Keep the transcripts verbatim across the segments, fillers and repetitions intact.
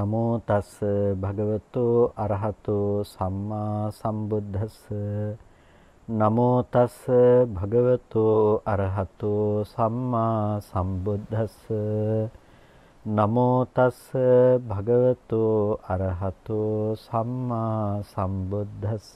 නමෝ තස් භගවතෝ අරහතෝ සම්මා සම්බුද්දස්ස නමෝ තස් භගවතෝ අරහතෝ සම්මා සම්බුද්දස්ස නමෝ තස් භගවතෝ අරහතෝ සම්මා සම්බුද්දස්ස.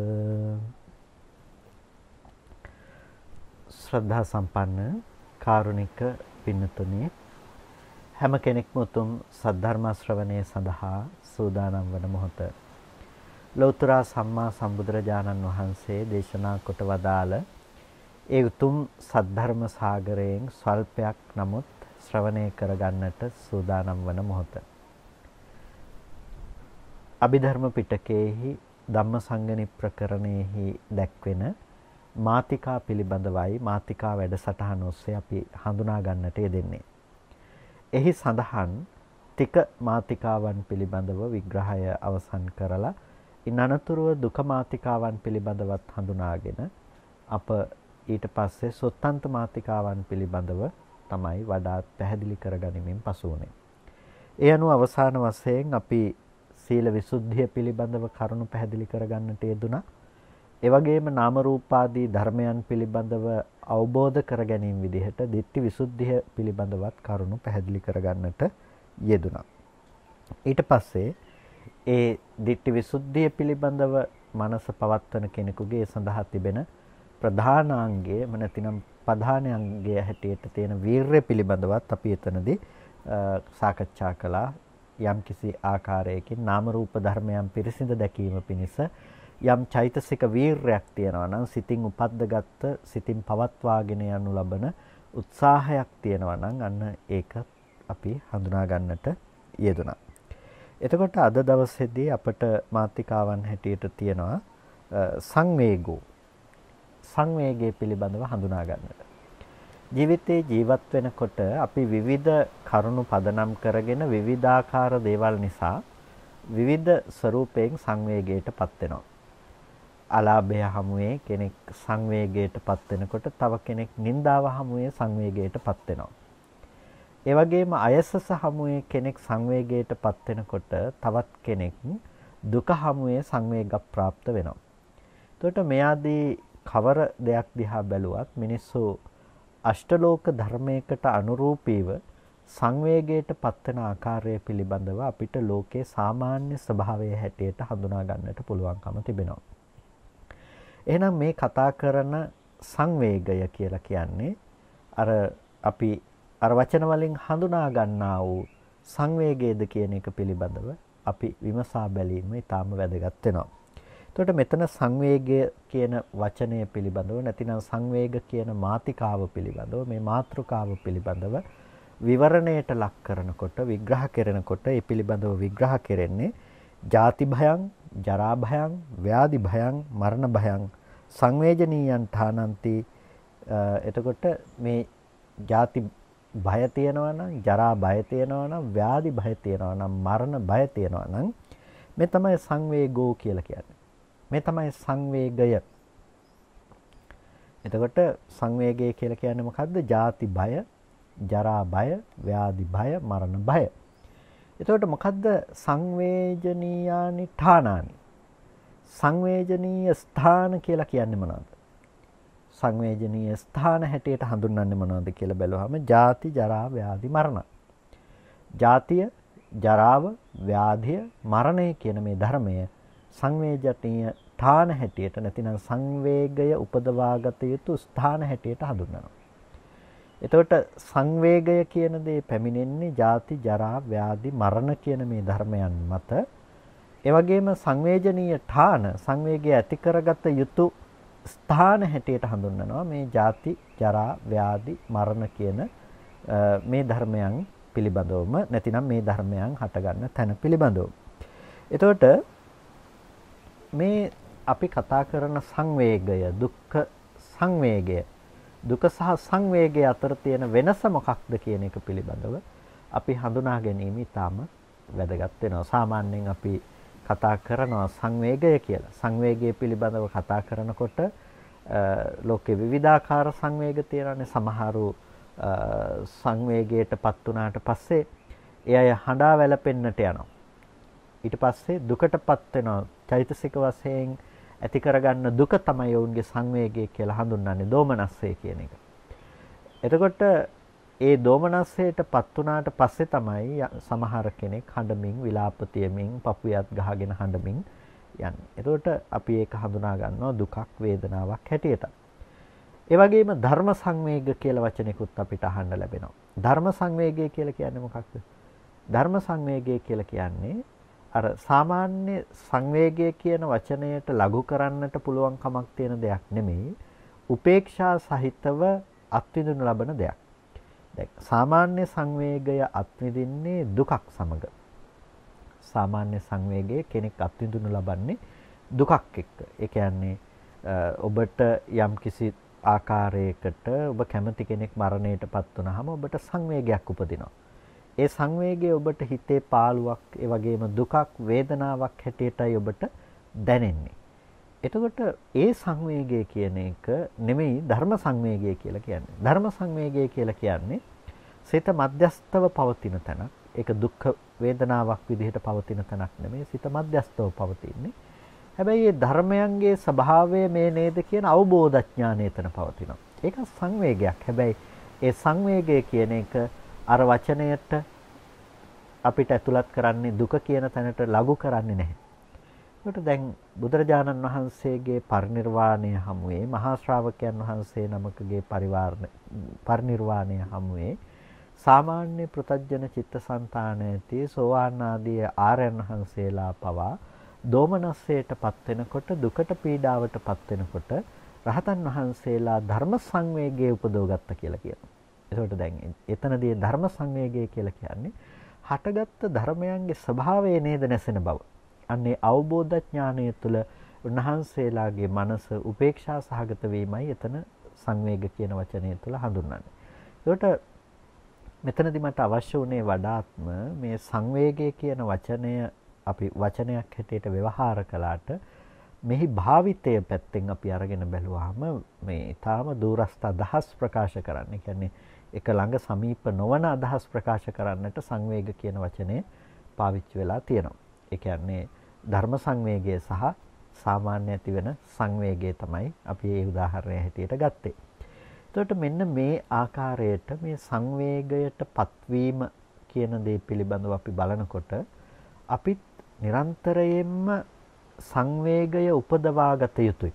ශ්‍රද්ධා සම්පන්න කාරුණික පින්නතුනි, හැම කෙනෙක්ම උතුම් සද්ධර්ම ශ්‍රවණය සඳහා සූදානම් වන මොහොත ලෞතර සම්මා සම්බුදුරජාණන් වහන්සේ දේශනා කොට වදාළ ඒ උතුම් සද්ධර්ම සාගරයෙන් ස්වල්පයක් නමුත් ශ්‍රවණය කරගන්නට සූදානම් වන මොහොත. අභිධර්ම පිටකයේහි ධම්මසංගණි ප්‍රකරණයෙහි දැක්වෙන මාතිකා පිළිබඳවයි මාතිකා වැඩසටහන ඔස්සේ අපි හඳුනා ගන්නට යෙදෙන්නේ. එහි සඳහන් තික මාතිකාවන් පිළිබඳව විග්‍රහය අවසන් කරලා ඉන් අනතුරුව දුක මාතිකාවන් පිළිබඳවත් හඳුනාගෙන අප ඊට පස්සේ සොත්තන්ත මාතිකාවන් පිළිබඳව තමයි වඩාත් පැහැදිලි කරගනිමින් පසු වුණේ. ඒ අනුව අවසාන වශයෙන් අපි සීල විසුද්ධිය පිළිබඳව කරුණු පැහැදිලි කරගන්නට යෙදුණා. ඒ වගේම නාම රූපාදී ධර්මයන් පිළිබඳව අවබෝධ කර ගැනීම විදිහට ditthi visuddhiya පිළිබඳවත් කරුණු පැහැදිලි කරගන්නට යෙදුණා. ඊට පස්සේ ඒ ditthi visuddhiya පිළිබඳව මනස පවත්වන කෙනෙකුගේ සඳහා තිබෙන ප්‍රධානාංගය නැතිනම් ප්‍රධානාංගය හැටියට තියෙන වීරය පිළිබඳවත් අපි එතනදී සාකච්ඡා කළා. යම්කිසි ආකාරයකින් නාම රූප ධර්මයන් පිරිසිඳ දැකීම පිණිස යම් චෛතසික වීරයක් තියෙනවා නම්, සිතින් උපද්දගත් සිතින් පවත්වාගෙන යනු ලබන උත්සාහයක් තියෙනවා නම් අන්න ඒක අපි හඳුනා ගන්නට යෙදුණා. එතකොට අද දවසේදී අපට මාතිකාවන් හැටියට තියෙනවා සංවේගෝ. සංවේගය පිළිබඳව හඳුනා ගන්නට. ජීවිතේ ජීවත් වෙනකොට අපි විවිධ කරුණු පදනම් කරගෙන විවිධාකාර දේවල් නිසා විවිධ ස්වරූපයෙන් සංවේගයටපත් වෙනවා. අලාභය හමුවේ කෙනෙක් සංවේගයටපත් වෙනකොට තව කෙනෙක් නිന്ദාව හමුවේ සංවේගයටපත් වෙනවා. ඒ වගේම අයසස හමුවේ කෙනෙක් සංවේගයටපත් වෙනකොට තවත් කෙනෙක් දුක හමුවේ සංවේග ප්‍රාප්ත වෙනවා. එතකොට මේ ආදී කවර දෙයක් දිහා බැලුවත් මිනිස්සු අෂ්ටලෝක ධර්මයකට අනුරූපීව සංවේගයටපත් වෙන ආකාරය පිළිබඳව අපිට ලෝකයේ සාමාන්‍ය ස්වභාවය හැටියට හඳුනා ගන්නට පුළුවන්කම තිබෙනවා. එහෙනම් මේ කතා කරන සංවේගය කියලා කියන්නේ අර අපි අර වචන වලින් හඳුනා ගන්නා වූ සංවේගයද කියන එක පිළිබඳව අපි විමසා බැලීම ඉතාම වැදගත් වෙනවා. එතකොට මෙතන සංවේගය කියන වචනය පිළිබඳව නැතිනම් සංවේග කියන මාතිකාව පිළිබඳව මේ මාතෘකාව පිළිබඳව විවරණයට ලක් කරනකොට විග්‍රහ කරනකොට ඒ පිළිබඳව විග්‍රහ කෙරෙන්නේ ජාති භයං, ජරා භයං, ව්‍යාධි භයං, මරණ භයං සංවේජනීයං ඨානಂತಿ. එතකොට මේ ජාති භය තියෙනවා නම්, ජරා භය තියෙනවා නම්, ව්‍යාධි භය තියෙනවා නම්, මරණ භය තියෙනවා නම් මේ තමයි සංවේගෝ කියලා කියන්නේ. මේ තමයි සංවේගය. එතකොට සංවේගය කියලා කියන්නේ මොකද්ද? ජාති භය, ජරා භය, ව්‍යාධි භය, මරණ භය. එතකොට මොකද්ද සංවේජනීයානි ඨානානි? සංවේජනීය ස්ථාන කියලා කියන්නේ මොනවද? සංවේජනීය ස්ථාන හැටියට හඳුන්වන්නේ මොනවද කියලා බැලුවහම ජාති, ජරා, ව්‍යාධි, මරණ. ජාතිය, ජරාව, ව්‍යාධිය, මරණය කියන මේ ධර්මය සංවේජනීය ඨාන හැටියට නැතිනම් සංවේගය උපදවාගත යුතු ස්ථාන හැටියට හඳුන්වනවා. එතකොට සංවේගය කියන දේ පැමිණෙන්නේ ජාති, ජරා, ව්‍යාධි, මරණ කියන මේ ධර්මයන් මත. ඒ වගේම සංවේජනීය ඨාන සංවේගය ඇති කරගත යුතු ස්ථාන හැටියට හඳුන්වනවා මේ ජාති, ජරා, ව්‍යාධි, මරණ කියන මේ ධර්මයන් පිළිබඳවම නැතිනම් මේ ධර්මයන් හටගන්න තැන පිළිබඳව. එතකොට මේ අපි කතා කරන සංවේගය, දුක්ඛ සංවේගය, දුක සහ සංවේගය අතර තියෙන වෙනස මොකක්ද කියන එක පිළිබඳව අපි හඳුනා ගැනීම ඉතාම වැදගත් වෙනවා. සාමාන්‍යයෙන් අපි කතා කරනවා සංවේගය කියලා. සංවේගය පිළිබඳව කතා කරනකොට ලෝකේ විවිධාකාර සංවේග තියෙනවානේ. සමහරු සංවේගයටපත් වුණාට පස්සේ ඒ අය හඬා වැළපෙන්නට යනවා. ඊට පස්සේ දුකටපත් වෙනවා. චෛතසික වශයෙන් ඇති කරගන්න දුක තමයි ඔවුන්ගේ සංවේගය කියලා හඳුන්වන්නේ දෝමනස්සය කියන එක. එතකොට ඒ දෝමනස්සයටපත් වුණාට පස්සේ තමයි සමහර කෙනෙක් හඬමින් විලාප තියමින් පපුයත් ගහගෙන හඬමින් යන්නේ. එතකොට අපි ඒක හඳුනා ගන්නවා දුකක් වේදනාවක් හැටියට. ඒ වගේම ධර්ම සංවේග කියලා වචනයකුත් අපිට අහන්න ලැබෙනවා. ධර්ම සංවේගය කියලා කියන්නේ මොකක්ද? ධර්ම සංවේගය කියලා කියන්නේ අර සාමාන්‍ය සංවේගය කියන වචනයට ලඝු කරන්නට පුළුවන් කමක් තියෙන දෙයක් නෙමෙයි. උපේක්ෂා සහිතව අත්විඳිනු ලබන දෙයක්. දැන් සාමාන්‍ය සංවේගය අත්විඳින්නේ දුකක් සමග. සාමාන්‍ය සංවේගයේ කෙනෙක් අත්විඳිනු ලබන්නේ දුකක් එක්ක. ඒ කියන්නේ ඔබට යම්කිසි ආකාරයකට ඔබ කැමති කෙනෙක් මරණයටපත් වුනහම ඔබට සංවේගයක් උපදිනවා. ඒ සංවේගය ඔබට හිතේ පාළුවක්, ඒ වගේම දුකක්, වේදනාවක් හැටියටයි ඔබට දැනෙන්නේ. එතකොට ඒ සංවේගය කියන එක නෙමෙයි ධර්ම සංවේගය කියලා කියන්නේ. ධර්ම සංවේගය කියලා කියන්නේ සිත මධ්‍යස්තව පවතින තැනක්. ඒක දුක් වේදනාවක් විදිහට පවතින තැනක් නෙමෙයි. සිත මධ්‍යස්තව පවතින්නේ. හැබැයි මේ ධර්මයන්ගේ ස්වභාවය මේ නේද කියන අවබෝධඥානය එතන පවතිනවා. ඒක සංවේගයක්. හැබැයි ඒ සංවේගය කියන එක අර වචනයට අපිට ඇතුළත් කරන්නේ දුක කියන තැනට ලඝු කරන්නේ නැහැ. ඒකට දැන් බුදුරජාණන් වහන්සේගේ පරිනිර්වාණය හමුවේ මහා ශ්‍රාවකයන් වහන්සේ නමකගේ පරිවාරණ පරිනිර්වාණය හමුවේ සාමාන්‍ය පෘථග්ජන චිත්තසංතාන ඇති සෝවාන් ආදී ආර්යයන් වහන්සේලා පවා දෝමනස්සයටපත් වෙනකොට දුකට පීඩාවටපත් වෙනකොට රහතන් වහන්සේලා ධර්ම සංවේගයේ උපදවගත්ත කියලා කියනවා. ඒකට දැන් එතනදී ධර්ම සංවේගය කියලා කියන්නේ හටගත්තු ධර්මයන්ගේ ස්වභාවය නේද නැසෙන බව. අන්නේ අවබෝධ ඥානය තුළ උන්වහන්සේලාගේ මනස උපේක්ෂා සහගත වීමයි එතන සංවේග කියන වචනය තුළ හඳුන්වන්නේ. ඒකට මෙතනදී මට අවශ්‍ය වුණේ වඩාත්ම මේ සංවේගය කියන වචනය අපි වචනයක් හැටියට ව්‍යවහාර කළාට මෙහි භාවිතය පැත්තෙන් අපි අරගෙන බැලුවාම මේ ඊටාම දුරස්ත අදහස් ප්‍රකාශ කරන්න. කියන්නේ එක ළඟ සමීප නොවන අදහස් ප්‍රකාශ කරන්නට සංවේග කියන වචනේ පාවිච්චි වෙලා තියෙනවා. ඒ කියන්නේ ධර්ම සංවේගය සහ සාමාන්‍ය ඇති වෙන සංවේගය තමයි අපි මේ උදාහරණය හැටියට ගත්තේ. එතකොට මෙන්න මේ ආකාරයට මේ සංවේගයට පත්වීම කියන දේ පිළිබඳව අපි බලනකොට අපිත් නිරන්තරයෙන්ම සංවේගය උපදවාගත යුතුයි.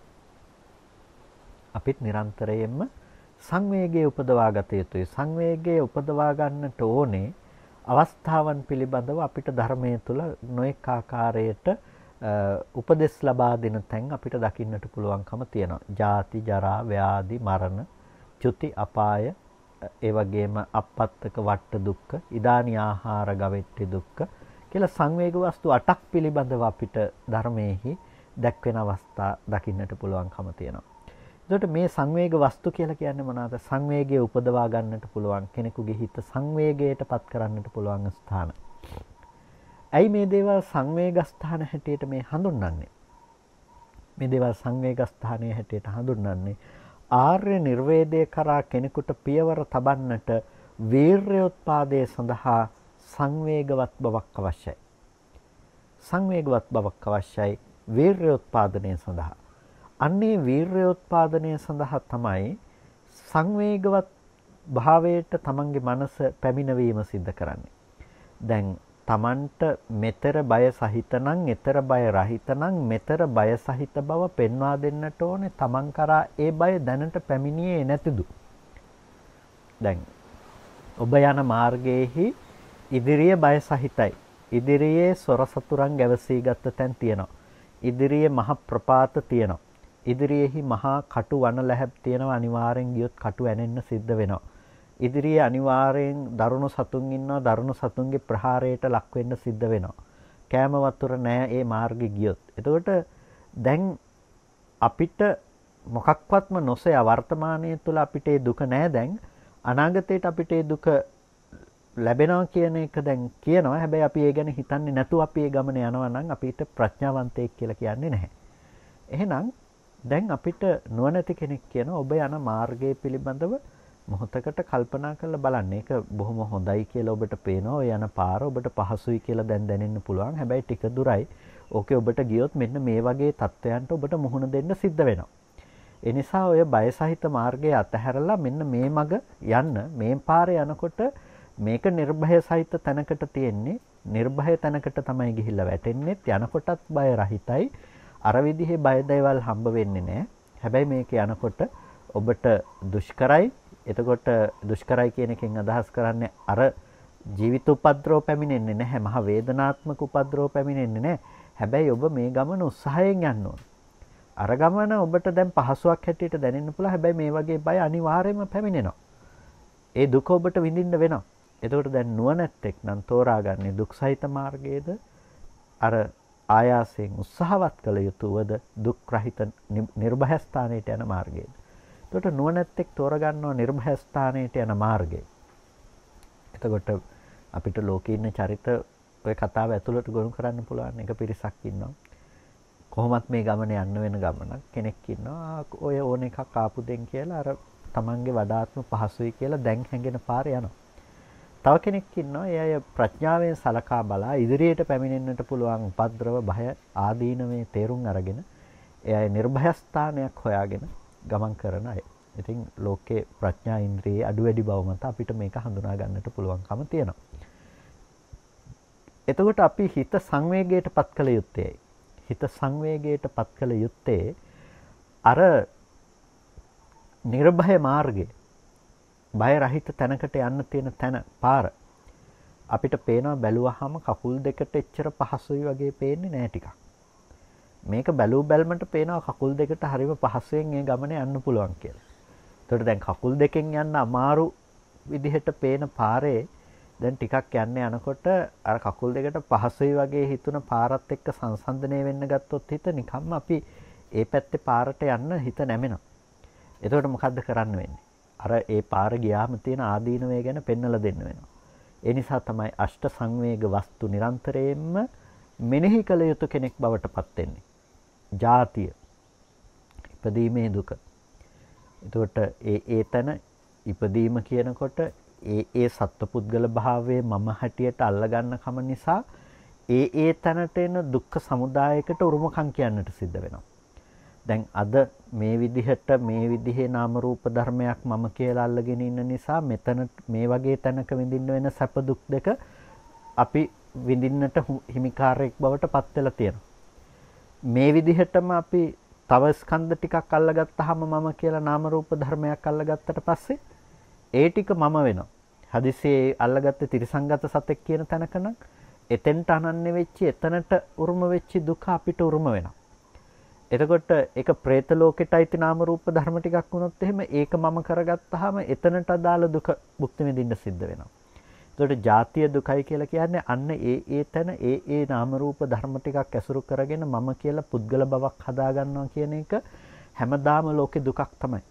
අපිත් නිරන්තරයෙන්ම සංවේගය උපදවාගත යුතුයි. සංවේගය උපදවා ගන්නට ඕනේ අවස්ථාවන් පිළිබඳව අපිට ධර්මයේ තුල නොඑක ආකාරයට උපදෙස් ලබා දෙන තැන් අපිට දකින්නට පුළුවන්කම තියෙනවා. ජාති, ජරා, ව්‍යාධි, මරණ, චුති, අපාය, ඒ වගේම අපත්තක වට්ට දුක්ඛ, ඉදානි ආහාර ගවෙට්ටි දුක්ඛ කියලා සංවේග වස්තු අටක් පිළිබඳව අපිට ධර්මයේහි දැක්වෙන අවස්ථා දකින්නට පුළුවන්කම තියෙනවා. එතකොට මේ සංවේග වස්තු කියලා කියන්නේ මොනවාද? සංවේගය උපදවා ගන්නට පුළුවන් කෙනෙකුගේ හිත සංවේගයට පත් කරන්නට පුළුවන් ස්ථාන. ඇයි මේ දේවල් සංවේග ස්ථාන හැටියට මේ හඳුන්වන්නේ? මේ දේවල් සංවේග ස්ථානයේ හැටියට හඳුන්වන්නේ ආර්ය නිර්වේදය කරා කෙනෙකුට පියවර තබන්නට වීර්යෝත්පාදයේ සඳහා සංවේගවත් බවක් අවශ්‍යයි. සංවේගවත් බවක් අවශ්‍යයි වීර්යෝත්පාදනය සඳහා. අන්නේ වීර්යෝත්පාදනය සඳහා තමයි සංවේගවත් භාවයට තමන්ගේ මනස පැමිණවීම සිද්ධ කරන්නේ. දැන් තමන්ට මෙතර බය සහිත නම්, ඊතර බය රහිත නම්, මෙතර බය සහිත බව පෙන්වා දෙන්නට ඕනේ තමන් කරා ඒ බය දැනට පැමිණියේ නැතිදු. දැන් ඔබ යන මාර්ගයේහි ඉදිරියේ බය සහිතයි. ඉදිරියේ සොර සතුරන් ගැවසී ගත්ත තැන් තියෙනවා. ඉදිරියේ මහ ප්‍රපාත තියෙනවා. ඉදිරියේහි මහා කටු වන ලැහැබ් තියෙනවා. අනිවාර්යෙන් ගියොත් කටු ඇනෙන්න සිද්ධ වෙනවා. ඉදිරියේ අනිවාර්යෙන් දරුණු සතුන් ඉන්නවා. දරුණු සතුන්ගේ ප්‍රහාරයට ලක් වෙන්න සිද්ධ වෙනවා. කෑම වතුර නැහැ ඒ මාර්ගේ ගියොත්. එතකොට දැන් අපිට මොකක්වත්ම නොසය වර්තමානයේ තුල අපිට ඒ දුක නැහැ. දැන් අනාගතයට අපිට ඒ දුක ලැබෙනවා කියන එක දැන් කියනවා. හැබැයි අපි ඒ ගැන හිතන්නේ නැතුව අපි ඒ ගමන යනවා නම් අපිට ප්‍රඥාවන්තයෙක් කියලා කියන්නේ නැහැ. එහෙනම් දැන් අපිට නුවණැති කෙනෙක් කියනවා ඔබ යන මාර්ගය පිළිබඳව මොහොතකට කල්පනා කරලා බලන්න. ඒක බොහොම හොඳයි කියලා ඔබට පේනවා. ඔය යන පාර ඔබට පහසුයි කියලා දැන් දැනෙන්න පුළුවන්. හැබැයි ටික දුරයි ඕකේ ඔබට ගියොත් මෙන්න මේ වගේ තත්ත්වයන්ට ඔබට මුහුණ දෙන්න සිද්ධ වෙනවා. ඒ නිසා ඔය බය සහිත මාර්ගය අතහැරලා මෙන්න මේ මග යන්න, මේ පාරේ යනකොට මේක නිර්භය සහිත තැනකට තියෙන්නේ. නිර්භය තැනකට තමයි ගිහිල්ලා වැටෙන්නේ. යනකොටත් බය රහිතයි. අර විදිහේ බය දේවල් හම්බ වෙන්නේ නැහැ. හැබැයි මේක යනකොට ඔබට දුෂ්කරයි. එතකොට දුෂ්කරයි කියන එකෙන් අදහස් කරන්නේ අර ජීවිත උපද්‍රව පැමිණෙන්නේ නැහැ. මහ වේදනාත්මක උපද්‍රව පැමිණෙන්නේ නැහැ. හැබැයි ඔබ මේ ගමන උත්සාහයෙන් යන්න ඕන. අර ගමන ඔබට දැන් පහසුවක් හැටියට දැනෙන්න පුළුවන්. හැබැයි මේ වගේ බය අනිවාර්යයෙන්ම පැමිණෙනවා. ඒ දුක ඔබට විඳින්න වෙනවා. එතකොට දැන් නුවණැත්තෙක් නම් තෝරාගන්නේ දුක් සහිත මාර්ගයේද අර ආයාසයෙන් උත්සාහවත් කළ යුතුවද දුක් රහිත නිර්භය ස්ථානයට යන මාර්ගයේද. එතකොට නුවණැත්තෙක් තෝරගන්නවා නිර්භය ස්ථානයට යන මාර්ගය. එතකොට අපිට ලෝකේ ඉන්න චරිත ඔය කතාව ඇතුළට ගොනු කරන්න පුළුවන් එක පිරිසක් ඉන්නවා. කොහොමත් මේ ගමන යන්න වෙන ගමනක්. කෙනෙක් ඉන්නවා ඔය ඕන එකක් ආපු දෙන් කියලා අර තමන්ගේ වඩාත්ම පහසුයි කියලා දැන් හැංගෙන පාරේ යනවා. තව කෙනෙක් ඉන්නවා එය ප්‍රඥාවෙන් සලකා බලා ඉදිරියට පැමිණෙන්නට පුළුවන් උපද්‍රව භය ආදීනමේ තේරුම් අරගෙන එය නිර්භය ස්ථානයක් හොයාගෙන ගමන් කරන අය. ඉතින් ලෝකේ ප්‍රඥා ඉන්ද්‍රියේ අඩු වැඩි බව මත අපිට මේක හඳුනා ගන්නට පුළුවන්කම තියෙනවා. එතකොට අපි හිත සංවේගයට පත් කළ යුත්තේ. හිත සංවේගයට පත් කළ යුත්තේ අර නිර්භය මාර්ගයේ බය රහිත තැනකට යන්න තියෙන තැන පාර අපිට පේනවා බැලුවාම කකුල් දෙකට එච්චර පහසුයි වගේ පේන්නේ නෑ ටිකක්. මේක බැලූ බැලමට පේනවා කකුල් දෙකට හරිම පහසුවෙන් මේ ගමනේ යන්න පුළුවන් කියලා. ඒතකොට දැන් කකුල් දෙකෙන් යන්න අමාරු විදිහට පේන පාරේ දැන් ටිකක් යන්න යනකොට අර කකුල් දෙකට පහසුයි වගේ හිතුන පාරත් එක්ක සංසන්දනය වෙන්න ගත්තොත් හිත නිකම්ම අපි ඒ පැත්තේ පාරට යන්න හිත නැමෙනවා. එතකොට මොකද්ද කරන්න වෙන්නේ? අර ඒ පාර ගියාම තියෙන ආදීනවය ගැන පෙන්වලා දෙන්න වෙනවා. ඒ නිසා තමයි අෂ්ට සංවේග වස්තු නිරන්තරයෙන්ම මෙනෙහි කළ යුතු කෙනෙක් බවට පත් වෙන්නේ. ජාතිය. ඉපදීමේ දුක. එතකොට ඒ ඒ තන ඉපදීම කියනකොට ඒ ඒ සත්පුද්ගල භාවයේ මම හැටියට අල්ලගන්න කම නිසා ඒ ඒ තැනට එන දුක්ඛ සමුදායකට උරුමකම් කියන්නට සිද්ධ වෙනවා. දැන් අද මේ විදිහට මේ විදිහේ නාම රූප ධර්මයක් මම කියලා අල්ලගෙන ඉන්න නිසා මෙතන මේ වගේ තැනක විඳින්න වෙන සැප දුක් දෙක අපි විඳින්නට හිමිකාරයෙක් බවට පත් වෙලා තියෙනවා. මේ විදිහටම අපි තව ස්කන්ධ ටිකක් අල්ලගත්තාම මම කියලා නාම රූප ධර්මයක් අල්ලගත්තට පස්සේ ඒ ටික මම වෙනවා. හදිසියේ අල්ලගත්ත තිරසංගත සතෙක් කියන තැනක නම් එතෙන්ට අනන්‍ය වෙච්චි එතනට උරුම වෙච්චි දුක අපිට උරුම වෙනවා. එතකොට ඒක പ്രേත ලෝකෙට අයිති නාම රූප ධර්ම ටිකක් වුණොත් එහෙම ඒක මම කරගත්තාම එතනට අදාළ දුක භුක්ති විඳින්න සිද්ධ වෙනවා. එතකොට ජාතිය දුකයි කියලා කියන්නේ අන්න ඒ ඒ තැන ඒ ඒ නාම රූප ධර්ම ටිකක් ඇසුරු කරගෙන මම කියලා පුද්ගල බවක් හදා ගන්නවා කියන එක හැමදාම ලෝකේ දුකක් තමයි.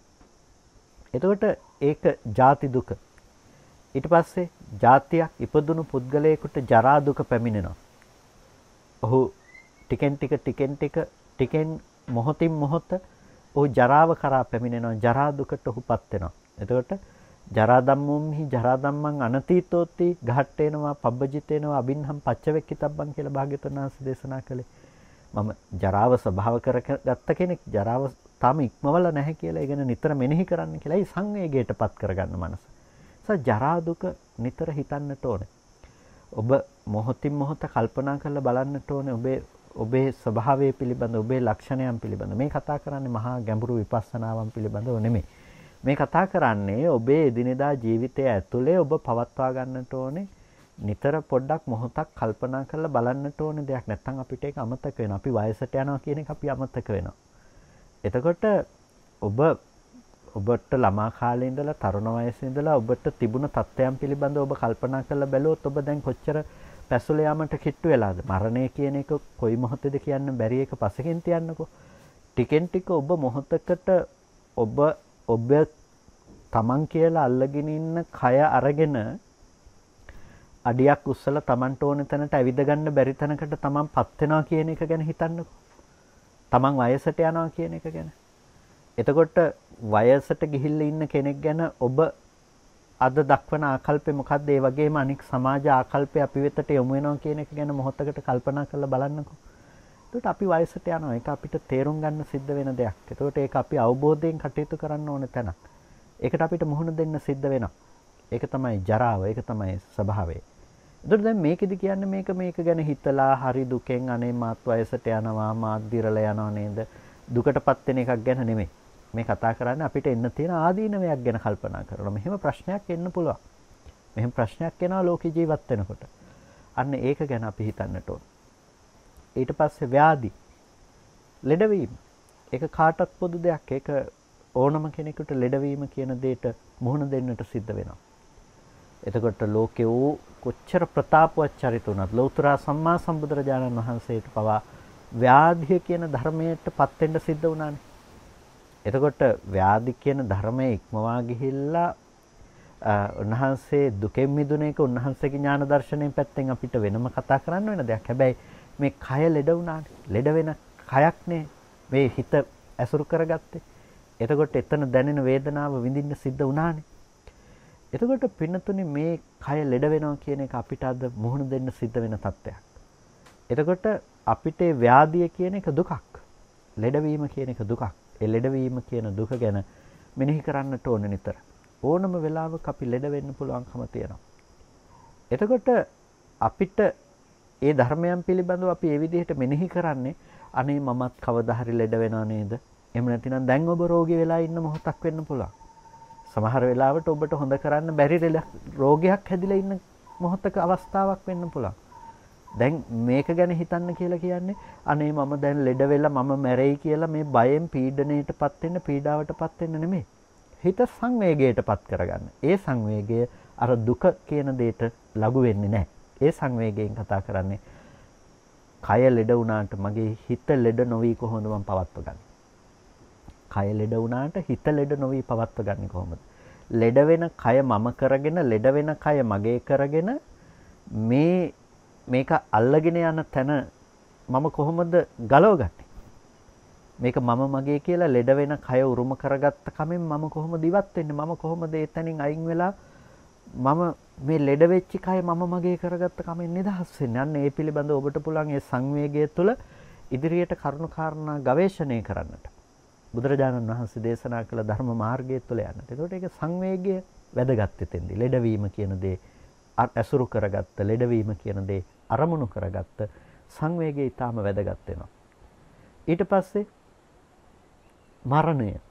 එතකොට ඒක ජාති දුක. ඊට පස්සේ ජාතියක් ඉපදුණු පුද්ගලයෙකුට ජරා දුක පැමිණෙනවා. ඔහු ටිකෙන් ටික ටිකෙන් ටික ටිකෙන් මොහොතින් මොහොත ඔහු ජරාව කරා පැමිණෙනවා. ජරා දුකට ඔහුපත් වෙනවා. එතකොට ජරා ධම්මෝම්හි ජරා ධම්මං අනතීතෝති ඝට්ටේනවා පබ්බජිතේනවා අබින්හම් පච්චවෙක්කිතබ්බං කියලා භාග්‍යවතුන් වහන්සේ දේශනා කළේ. මම ජරාව ස්වභාව කරගත්ත කෙනෙක් ජරාව තාම ඉක්මවල නැහැ කියලා ඒ ගැන නිතර මෙනෙහි කරන්න කියලා. ඒ සංවේගයටපත් කරගන්න මනස. ඒස ජරා දුක නිතර හිතන්නට ඕනේ. ඔබ මොහොතින් මොහොත කල්පනා කරලා බලන්නට ඕනේ ඔබේ ඔබේ ස්වභාවය පිළිබඳ ඔබේ ලක්ෂණයන් පිළිබඳ. මේ කතා කරන්නේ මහා ගැඹුරු විපස්සනාවන් පිළිබඳව නෙමෙයි. මේ කතා කරන්නේ ඔබේ එදිනෙදා ජීවිතය ඇතුලේ ඔබ පවත්වා ගන්නට ඕනේ නිතර පොඩ්ඩක් මොහොතක් කල්පනා කරලා බලන්නට ඕනේ දෙයක්. නැත්නම් අපිට ඒක අමතක වෙනවා. අපි වයසට යනවා කියන එක අපි අමතක වෙනවා. එතකොට ඔබ ඔබට ළමා කාලේ ඉඳලා තරුණ වයසේ ඉඳලා ඔබට තිබුණ තත්ත්වයන් පිළිබඳව ඔබ කල්පනා කරලා බැලුවොත් ඔබ දැන් කොච්චර පැසුල යාමට කිට්ටු වෙලාද? මරණය කියන එක කොයි මොහොතේද කියන්න බැරි එක පස්සකින් තියන්නකෝ. ටිකෙන් ටික ඔබ මොහොතකට ඔබ ඔබ තමන් කියලා අල්ලගෙන ඉන්න කය අරගෙන අඩියක් උස්සලා තමන්ට ඕන තැනට ඇවිද ගන්න බැරි තැනකට තමන්පත් වෙනවා කියන එක ගැන හිතන්නකෝ. තමන් වයසට යනවා කියන එක ගැන. එතකොට වයසට ගිහිල්ලා ඉන්න කෙනෙක් ගැන ඔබ අද දක්වන ආකල්පය මොකද්ද? ඒ වගේම අනික් සමාජ ආකල්පය අපි වෙතට යොමු වෙනවා කියන එක ගැන මොහොතකට කල්පනා කරලා බලන්නකෝ. එතකොට අපි වයසට යනවා. ඒක අපිට තේරුම් ගන්න සිද්ධ වෙන දෙයක්. එතකොට ඒක අපි අවබෝධයෙන් කටයුතු කරන්න ඕන තැනක්. ඒකට අපිට මුහුණ දෙන්න සිද්ධ වෙනවා. ඒක තමයි ජරාව. ඒක තමයි ස්වභාවය. එතකොට දැන් මේකෙදි කියන්නේ මේක මේක ගැන හිතලා හරි දුකෙන් අනේ මාත් වයසට යනවා මාත් දිරලා යනවා නේද? දුකටපත් වෙන එකක් ගැන නෙමෙයි. මේ කතා කරන්නේ අපිට එන්න තියෙන ආදීනවයක් ගැන කල්පනා කරනවා. මෙහෙම ප්‍රශ්නයක් එන්න පුළුවන්. මෙහෙම ප්‍රශ්නයක් එනවා ලෝකේ ජීවත් වෙනකොට. අන්න ඒක ගැන අපි හිතන්නට ඕන. ඊට පස්සේ ව්‍යාධි, ලෙඩවීම. ඒක කාටත් පොදු දෙයක්. ඒක ඕනම කෙනෙකුට ලෙඩවීම කියන දෙයට මුහුණ දෙන්නට සිද්ධ වෙනවා. එතකොට ලෝකේ වූ කොච්චර ප්‍රතාපවත් චරිත උනත් ලෞතර සම්මා සම්බුදුරජාණන් වහන්සේට පවා ව්‍යාධිය කියන ධර්මයටපත් වෙන්න සිද්ධ වුණානේ. එතකොට ව්‍යාධි කියන ධර්මයේ ඉක්මවා ගිහිල්ලා උන්වහන්සේ දුකෙන් මිදුණ එක උන්වහන්සේගේ ඥාන දර්ශනයෙන් පැත්තෙන් අපිට වෙනම කතා කරන්න වෙන දෙයක්. හැබැයි මේ කය ලෙඩ වුණානේ. ලෙඩ වෙන කයක්නේ මේ හිත ඇසුරු කරගත්තේ. එතකොට එතන දැනෙන වේදනාව විඳින්න සිද්ධ වුණානේ. එතකොට පින්නතුනේ මේ කය ලෙඩ වෙනවා කියන එක අපිට අද මුහුණ දෙන්න සිද්ධ වෙන තත්ත්වයක්. එතකොට අපිට ව්‍යාධිය කියන එක දුකක්. ලෙඩවීම කියන එක දුකක්. ඒ ලෙඩවීම කියන දුක ගැන මෙනෙහි කරන්නට ඕන නිතර. ඕනම වෙලාවක අපි ලෙඩ වෙන්න පුළුවන්කම තියෙනවා. එතකොට අපිට ඒ ධර්මයන් පිළිබඳව අපි ඒ විදිහට මෙනෙහි කරන්නේ අනේ මමත් කවදා හරි ලෙඩ වෙනව නේද? එහෙම නැතිනම් දැන් ඔබ රෝගී වෙලා ඉන්න මොහොතක් වෙන්න පුළුවන්. සමහර වෙලාවට ඔබට හොඳ කරන්න බැරි රෝගයක් හැදිලා ඉන්න මොහොතක අවස්ථාවක් වෙන්න පුළුවන්. දැන් මේක ගැන හිතන්න කියලා කියන්නේ අනේ මම දැන් ලෙඩ වෙලා මම මැරෙයි කියලා මේ බයෙන් පීඩණයටපත් වෙන්න පීඩාවටපත් වෙන්න නෙමෙයි. හිත සංවේගයටපත් කරගන්න. ඒ සංවේගය අර දුක කියන දෙයට ලඟු වෙන්නේ නැහැ. ඒ සංවේගයෙන් කතා කරන්නේ කය ලෙඩ වුණාට මගේ හිත ලෙඩ නොවි කොහොමද මම පවත්ව ගන්නේ? කය ලෙඩ වුණාට හිත ලෙඩ නොවි පවත්ව ගන්නේ කොහොමද? ලෙඩ වෙන කය මම කරගෙන ලෙඩ වෙන කය මගේ කරගෙන මේ මේක අල්ලගෙන යන තැන මම කොහොමද ගලවගන්නේ? මේක මම මගේ කියලා ලෙඩ වෙන කය උරුම කරගත්ත කමෙන් මම කොහොමද ඉවත් වෙන්නේ? මම කොහොමද ඒ තැනින් අයින් වෙලා මම මේ ලෙඩ වෙච්ච කය මම මගේ කරගත්ත කමෙන් නිදහස් වෙන්නේ? අන්න ඒ පිළිබඳව ඔබට පුළුවන් ඒ සංවේගය තුළ ඉදිරියට කරුණු කාරණා ගවේෂණය කරන්නට. බුදුරජාණන් වහන්සේ දේශනා කළ ධර්ම මාර්ගය තුළ යන්නට. ඒකට ඒක සංවේගය වැදගත් වෙතෙන්දී. ලෙඩවීම කියන දේ ඇසුරු කරගත්ත, ලෙඩවීම කියන දේ අරමුණු කරගත්ත සංවේගය ඊටාම වැදගත් වෙනවා. ඊට පස්සේ මරණය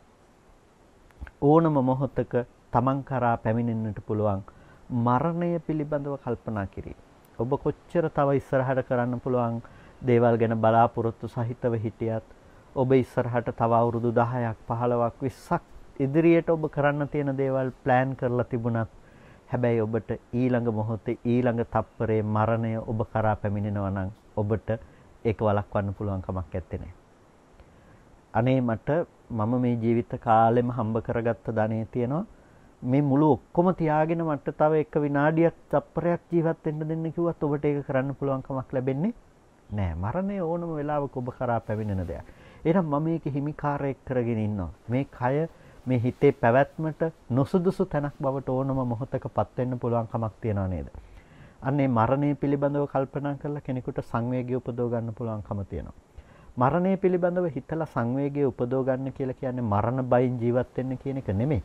ඕනම මොහොතක තමන් කරා පැමිණෙන්නට පුළුවන් මරණය පිළිබඳව කල්පනා කිරීම. ඔබ කොච්චර තව ඉස්සරහට කරන්න පුළුවන් දේවල් ගැන බලාපොරොත්තු සහිතව හිටියත් ඔබ ඉස්සරහට තව අවුරුදු දහයක් පහළොවක් විස්සක් ඉදිරියට ඔබ කරන්න තියෙන දේවල් ප්ලෑන් කරලා තිබුණත් හැබැයි ඔබට ඊළඟ මොහොතේ ඊළඟ තප්පරේ මරණය ඔබ කරා පැමිණෙනවා නම් ඔබට ඒක වළක්වන්න පුළුවන් කමක් නැත්තේ නේ. අනේ මට මම මේ ජීවිත කාලෙම හම්බ කරගත්ත ධනෙ තියෙනවා. මේ මුළු ඔක්කොම තියාගෙන මට තව එක විනාඩියක් තප්පරයක් ජීවත් වෙන්න දෙන්න කිව්වත් ඔබට ඒක කරන්න පුළුවන් කමක් ලැබෙන්නේ නෑ. මරණය ඕනම වෙලාවක ඔබ කරා පැමිණෙන දෙයක්. එහෙනම් මම මේක හිමිකාරයක් කරගෙන ඉන්නවා. මේ කය මේ හිතේ පැවැත්මට නොසුදුසු තැනක් බවට ඕනම මොහොතකපත් වෙන්න පුළුවන් කමක් තියනවා නේද? අන්නේ මරණය පිළිබඳව කල්පනා කරලා කෙනෙකුට සංවේගය උපදව ගන්න පුළුවන්කම තියෙනවා. මරණය පිළිබඳව හිතලා සංවේගය උපදව ගන්න කියලා කියන්නේ මරණ බයින් ජීවත් වෙන්න කියන එක නෙමෙයි.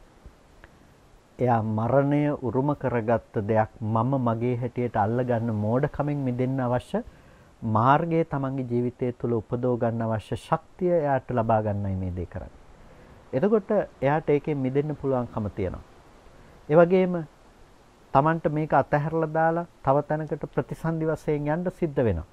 එයා මරණය උරුම කරගත්ත දෙයක් මම මගේ හැටියට අල්ලගන්න මෝඩකමින් මිදෙන්න අවශ්‍ය මාර්ගය තමන්ගේ ජීවිතය තුළ උපදව ගන්න අවශ්‍ය ශක්තිය එයාට ලබා ගන්නයි මේ දේ කරන්නේ. එතකොට එයාට ඒකෙන් මිදෙන්න පුළුවන්කම තියෙනවා. ඒ වගේම තමන්ට මේක අතහැරලා දාලා තව තැනකට ප්‍රතිසන්දි වශයෙන් යන්න සිද්ධ වෙනවා.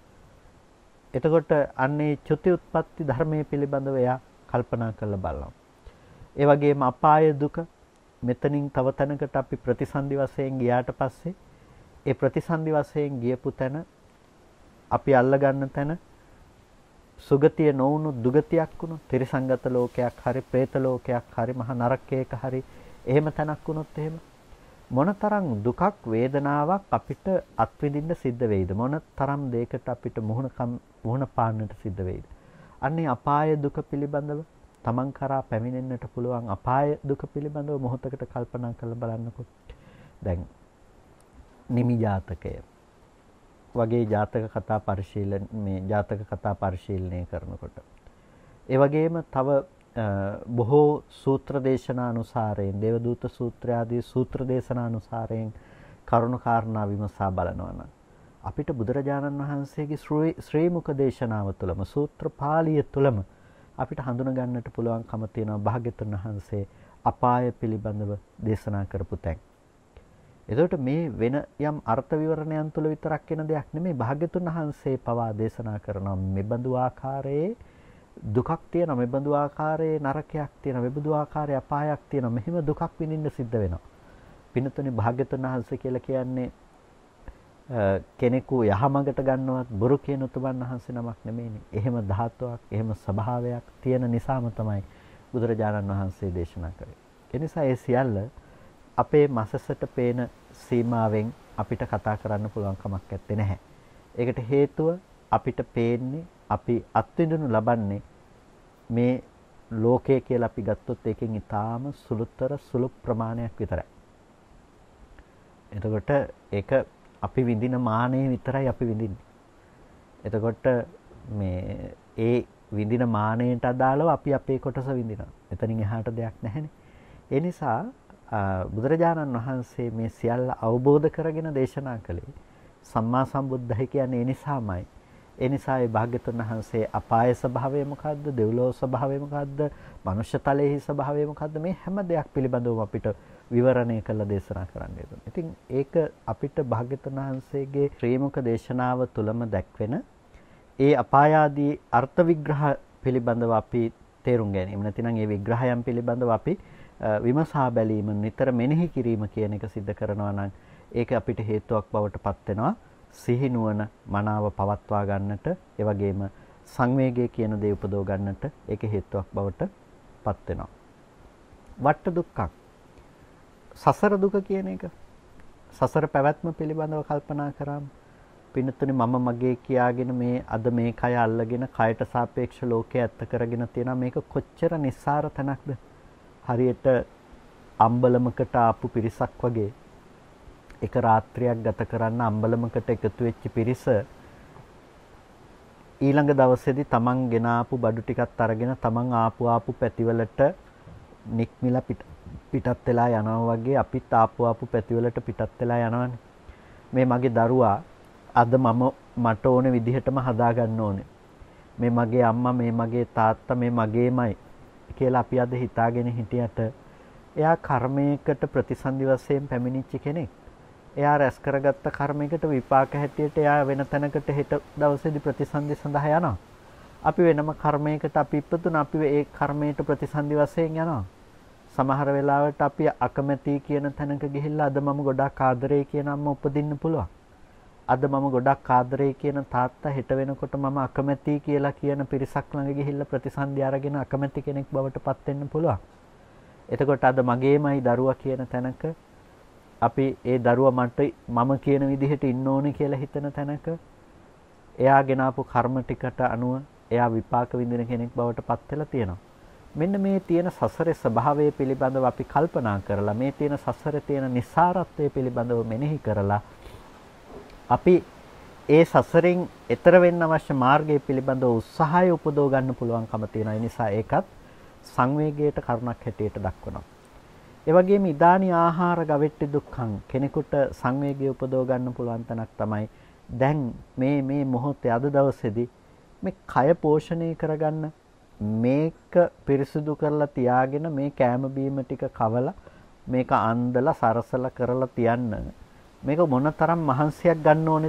එතකොට අන්නේ චුති උත්පත්ති ධර්මයේ පිළිබඳව එයා කල්පනා කරලා බලනවා. ඒ වගේම අපාය දුක මෙතනින් තව තැනකට අපි ප්‍රතිසන්දි වශයෙන් ගියාට පස්සේ ඒ ප්‍රතිසන්දි වශයෙන් ගියපු තැන අපි අල්ලගන්න තැන සුගතිය නොවුණු දුගතියක් වුණු තිරිසංගත ලෝකයක් හරි പ്രേත ලෝකයක් හරි මහා නරකයක හරි එහෙම තැනක් වුණොත් එහෙම මොනතරම් දුකක් වේදනාවක් අපිට අත්විඳින්න සිද්ධ වෙයිද? මොනතරම් දෙයකට අපිට මුහුණ මුහුණ පාන්නට සිද්ධ වෙයිද? අන්නේ අපාය දුක පිළිබඳව තමන් කරා පැමිණෙන්නට පුළුවන් අපාය දුක පිළිබඳව මොහොතකට කල්පනා කරලා බලන්නකො. දැන් නිමි ජාතකය වගේ ජාතක කතා පරිශීලන මේ ජාතක කතා පරිශීලනය කරනකොට ඒ වගේම තව බොහෝ සූත්‍ර දේශනා අනුසාරයෙන් දේවදූත සූත්‍ර ආදී සූත්‍ර දේශනා අනුසාරයෙන් කරුණු කාරණා විමසා බලනවා නම් අපිට බුදුරජාණන් වහන්සේගේ ශ්‍රී මුඛ දේශනාව තුළම සූත්‍ර පාළිය තුළම අපිට හඳුන ගන්නට පුළුවන්කම තියෙනවා භාග්‍යතුන් වහන්සේ අපාය පිළිබඳව දේශනා කරපු තැන්. එතකොට මේ වෙන යම් අර්ථ විවරණයන් තුළ විතරක් වෙන දෙයක් නෙමෙයි භාග්‍යතුන් වහන්සේ පවා දේශනා කරනවා මෙබඳු ආකාරයේ දුකක් තියෙනවා මෙබඳු ආකාරයේ නරකයක් තියෙනවා මෙබඳු ආකාරයේ අපායක් තියෙනවා මෙහිම දුකක් විඳින්න සිද්ධ වෙනවා. පින්නතුනේ භාග්‍යතුන් වහන්සේ කියලා කියන්නේ කෙනෙකු යහමඟට ගන්නවත් බොරු කියන උතුමන් වහන්සේ නමක් නෙමෙයිනේ. එහෙම ධාතුවක්, එහෙම ස්වභාවයක් තියෙන නිසාම තමයි බුදුරජාණන් වහන්සේ දේශනා කරේ. ඒ නිසා ඒ සියල්ල අපේ මසසට පේන සීමාවෙන් අපිට කතා කරන්න පුළුවන් කමක් නැත්තේ නැහැ. ඒකට හේතුව අපිට පේන්නේ අපි අත්විඳිනු ලබන්නේ මේ ලෝකය කියලා අපි ගත්තොත් ඒකෙන් ඊටාම සුළුතර සුළු ප්‍රමාණයක් විතරයි. එතකොට ඒක අපි විඳින මානෙ විතරයි අපි විඳින්නේ. එතකොට මේ ඒ විඳින මානෙට අදාළව අපි අපේ කොටස විඳිනවා. එතනින් එහාට දෙයක් නැහැනේ. ඒ නිසා බුදුරජාණන් වහන්සේ මේ සියල්ල අවබෝධ කරගෙන දේශනා කළේ සම්මා සම්බුද්ධයි කියන්නේ ඒ නිසාමයි. ඒ නිසා ඒ භාග්‍යතුන් වහන්සේ අපාය ස්වභාවය මොකද්ද? දෙව්ලොව ස්වභාවය මොකද්ද? මනුෂ්‍ය තලයේ ස්වභාවය මොකද්ද? මේ හැම දෙයක් පිළිබඳව අපිට විවරණය කළ දේශනා කරන්න යෙදුණා. ඉතින් ඒක අපිට භාග්‍යතුන් වහන්සේගේ ශ්‍රී මුඛ දේශනාව තුළම දැක්වෙන ඒ අපාය ආදී අර්ථ විග්‍රහ පිළිබඳව අපි තේරුම් ගැනීම නැතිනම් ඒ විග්‍රහයන් පිළිබඳව අපි විමසා බැලීම නිතර මෙනෙහි කිරීම කියන එක සිද්ධ කරනවා නම් ඒක අපිට හේතුවක් බවට පත් වෙනවා. සිහි නුවණ මනාව පවත්වා ගන්නට ඒ වගේම සංවේගය කියන දේ උපදව ගන්නට ඒක හේතුවක් බවට පත් වෙනවා. වට්ට දුක්ඛ සසර දුක කියන එක සසර පැවැත්ම පිළිබඳව කල්පනා කරාම පින්නතුනේ මම මගේ කියාගෙන මේ අද මේ කය අල්ලගෙන කයට සාපේක්ෂ ලෝකයේ ඇත්ත කරගෙන තියෙනවා මේක කොච්චර නිස්සාර තැනක්ද හරියට අම්බලමකට ආපු පිරිසක් වගේ එක රාත්‍රියක් ගත කරන්න අම්බලමකට එකතු වෙච්ච පිරිස ඊළඟ දවසේදී තමන් ගෙන ආපු බඩු ටිකත් අරගෙන තමන් ආපු ආපු පැතිවලට නික්මිලා පිට පිටත් වෙලා යනවා වගේ අපිත් ආපු ආපු පැතිවලට පිටත් වෙලා යනවානේ. මේ මගේ දරුවා අද මම මට ඕන විදිහටම හදා ගන්න ඕනේ. මේ මගේ අම්මා මේ මගේ තාත්තා මේ මගේමයි කියලා අපි අද හිතාගෙන හිටියට එයා කර්මයකට ප්‍රතිසන්දි වශයෙන් පැමිණිච්ච කෙනෙක්. එයා රැස් කරගත්ත කර්මයකට විපාක හැටියට එයා වෙන තැනකට හෙට දවසේදී ප්‍රතිසන්දි සඳහා යනවා. අපි වෙනම කර්මයකට අපි ඉපදුන අපි ඒ කර්මයට ප්‍රතිසන්දි වශයෙන් යනවා. සමහර වෙලාවට අපි අකමැති කියන තැනක ගිහිල්ලා අද මම ගොඩක් ආදරේ කියන අම්ම උපදින්න පුළුවන්. අද මම ගොඩක් ආදරේ කියන තාත්තා හෙට වෙනකොට මම අකමැති කියලා කියන පිරිසක් ළඟ ගිහිල්ලා ප්‍රතිසන්දි අරගෙන අකමැති කෙනෙක් බවට පත් වෙන්න පුළුවන්. එතකොට අද මගේමයි දරුවා කියන තැනක අපි ඒ දරුවා මට මම කියන විදිහට ඉන්න ඕනේ කියලා හිතන තැනක එයා ගෙන ආපු කර්ම ටිකට අනුව එයා විපාක විඳින කෙනෙක් බවට පත් වෙලා තියෙනවා. මෙන්න මේ තියෙන සසරේ ස්වභාවය පිළිබඳව අපි කල්පනා කරලා මේ තියෙන සසරේ තියෙන නිස්සාරත්වය පිළිබඳව මෙනෙහි කරලා අපි ඒ සසරෙන් එතර වෙන්න අවශ්‍ය මාර්ගය පිළිබඳව උත්සාහය උපදව ගන්න පුළුවන්කම තියෙනවා. ඒ නිසා ඒකත් සංවේගයට කරුණක් හැටියට දක්වනවා. ඒ වගේම ඉදානි ආහාර ගවෙට්ටි දුක්ඛං කෙනෙකුට සංවේගය උපදව ගන්න පුළුවන් තැනක් තමයි දැන් මේ මේ මොහොතේ අද දවසේදී මේ කය පෝෂණය කරගන්න මේක පිරිසිදු කරලා තියාගෙන මේ කෑම බීම ටික කවලා මේක අන්දලා සරසලා කරලා තියන්න මේක මොනතරම් මහන්සියක් ගන්න ඕනේද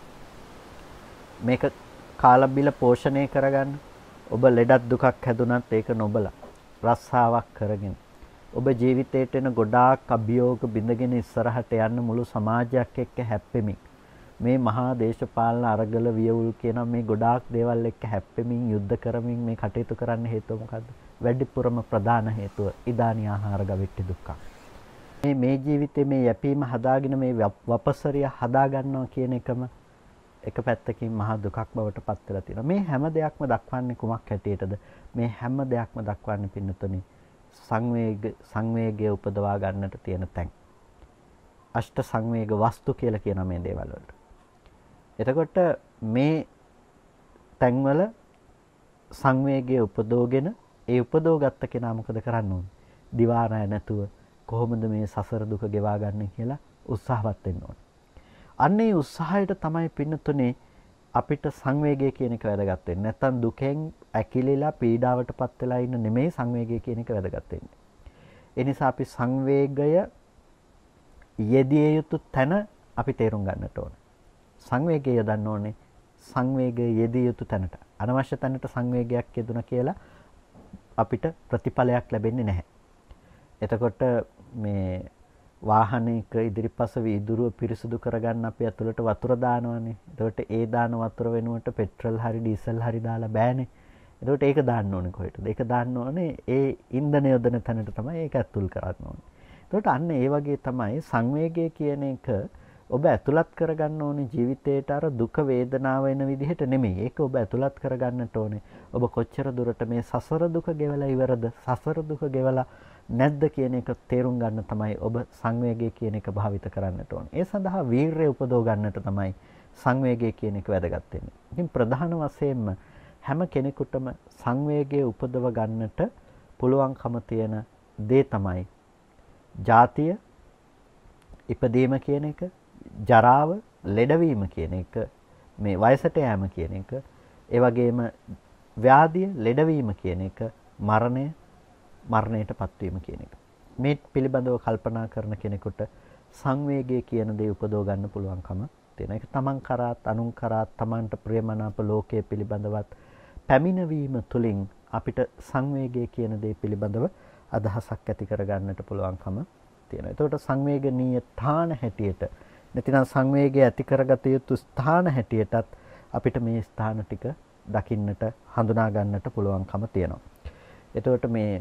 මේක කාලා බිල පෝෂණය කරගන්න ඔබ ලෙඩක් දුකක් හැදුනත් ඒක නොබලා රස්සාවක් කරගෙන ඔබ ජීවිතේට එන ගොඩාක් අභියෝග බිඳගෙන ඉස්සරහට යන්න මුළු සමාජයක් එක්ක හැප්පෙමින් මේ මහා දේශපාලන අරගල වියවුල් කියන මේ ගොඩාක් දේවල් එක්ක හැප්පෙමින් යුද්ධ කරමින් මේ කටයුතු කරන්න හේතුව මොකද්ද? වැඩිපුරම ප්‍රධාන හේතුව ඉදානි ආහාර ගවෙට්ටි දුක්ඛ. මේ මේ ජීවිතේ මේ යැපීම හදාගෙන මේ වපසරිය හදා ගන්නවා කියන එකම එක පැත්තකින් මහා දුකක් බවට පත් වෙලා තියෙනවා. මේ හැම දෙයක්ම දක්වන්නේ කුමක් හැටියටද? මේ හැම දෙයක්ම දක්වන්නේ පින්නතුනි සංවේග සංවේගය උපදවා ගන්නට තියෙන තැන්. අෂ්ට සංවේග වස්තු කියලා කියන මේ දේවල් වලට. එතකොට මේ තැන්වල සංවේගය උපදෝගෙන ඒ උපදෝගත්ත කෙනා මොකද කරන්න ඕනේ? දිවාරය නැතුව කොහොමද මේ සසර දුක ගෙවා ගන්න කියලා උත්සාහවත් වෙන්න ඕනේ. අන්න ඒ උත්සාහයට තමයි පින්නතුනේ අපිට සංවේගය කියන එක වැදගත් වෙන්නේ. නැත්තම් දුකෙන් ඇකිලිලා පීඩාවටපත් වෙලා ඉන්න නෙමෙයි සංවේගය කියන එක වැදගත් වෙන්නේ. ඒ නිසා අපි සංවේගය යෙදිය යුතු තැන අපි තේරුම් ගන්නට ඕනේ. සංවේගය යොදන්න ඕනේ සංවේගය යෙදිය යුතු තැනට. අනවශ්‍ය තැනට සංවේගයක් යෙදුණා කියලා අපිට ප්‍රතිඵලයක් ලැබෙන්නේ නැහැ. එතකොට මේ වාහනයක ඉදිරිපස වීදුරුව පිරිසුදු කරගන්න අපි ඇතුළට වතුර දානවානේ. එතකොට ඒ දාන වතුර වෙනුවට පෙට්‍රල් හරි ඩීසල් හරි දාලා බෑනේ. එතකොට ඒක දාන්න ඕනේ කොහෙටද? ඒක දාන්න ඕනේ ඒ ඉන්ධන යොදන තැනට තමයි ඒක ඇතුල් කරන්න ඕනේ. එතකොට අන්න ඒ වගේ තමයි සංවේගය කියන එක ඔබ ඇතුළත් කරගන්න ඕනේ ජීවිතේට අර දුක වේදනාව වෙන විදිහට නෙමෙයි. ඒක ඔබ ඇතුළත් කරගන්නට ඕනේ. ඔබ කොච්චර දුරට මේ සසර දුක ගෙවලා ඉවරද? සසර දුක ගෙවලා නැද්ද කියන එක තේරුම් ගන්න තමයි ඔබ සංවේගය කියන එක භාවිත කරන්නට ඕනේ. ඒ සඳහා වීරය උපදව ගන්නට තමයි සංවේගය කියන එක වැදගත් වෙන්නේ. ඉතින් ප්‍රධාන වශයෙන්ම හැම කෙනෙකුටම සංවේගය උපදව ගන්නට පුළුවන්කම තියෙන දේ තමයි ජාතිය, ඉපදීම කියන එක, ජරාව, ලෙඩවීම කියන එක, මේ වයසට යෑම කියන එක, ඒ වගේම ව්‍යාධිය, ලෙඩවීම කියන එක, මරණය, මරණයට පත්වීම කියන එක. මේ පිළිබඳව කල්පනා කරන කෙනෙකුට සංවේගය කියන දේ උපදව ගන්න පුළුවන්කම තියෙනවා. ඒක තමන් කරාත්, අනුන් කරාත්, තමන්ට ප්‍රියමනාප ලෝකයේ පිළිබඳවත් පැමිණවීම තුළින් අපිට සංවේගය කියන දේ පිළිබඳව අදහසක් ඇති කරගන්නට පුළුවන්කම තියෙනවා. එතකොට සංවේගනීය ථාන හැටියට නැතිනම් සංවේගය ඇති කරගත යුතු ස්ථාන හැටියටත් අපිට මේ ස්ථාන ටික දකින්නට හඳුනා ගන්නට පුළුවන්කම තියෙනවා. එතකොට මේ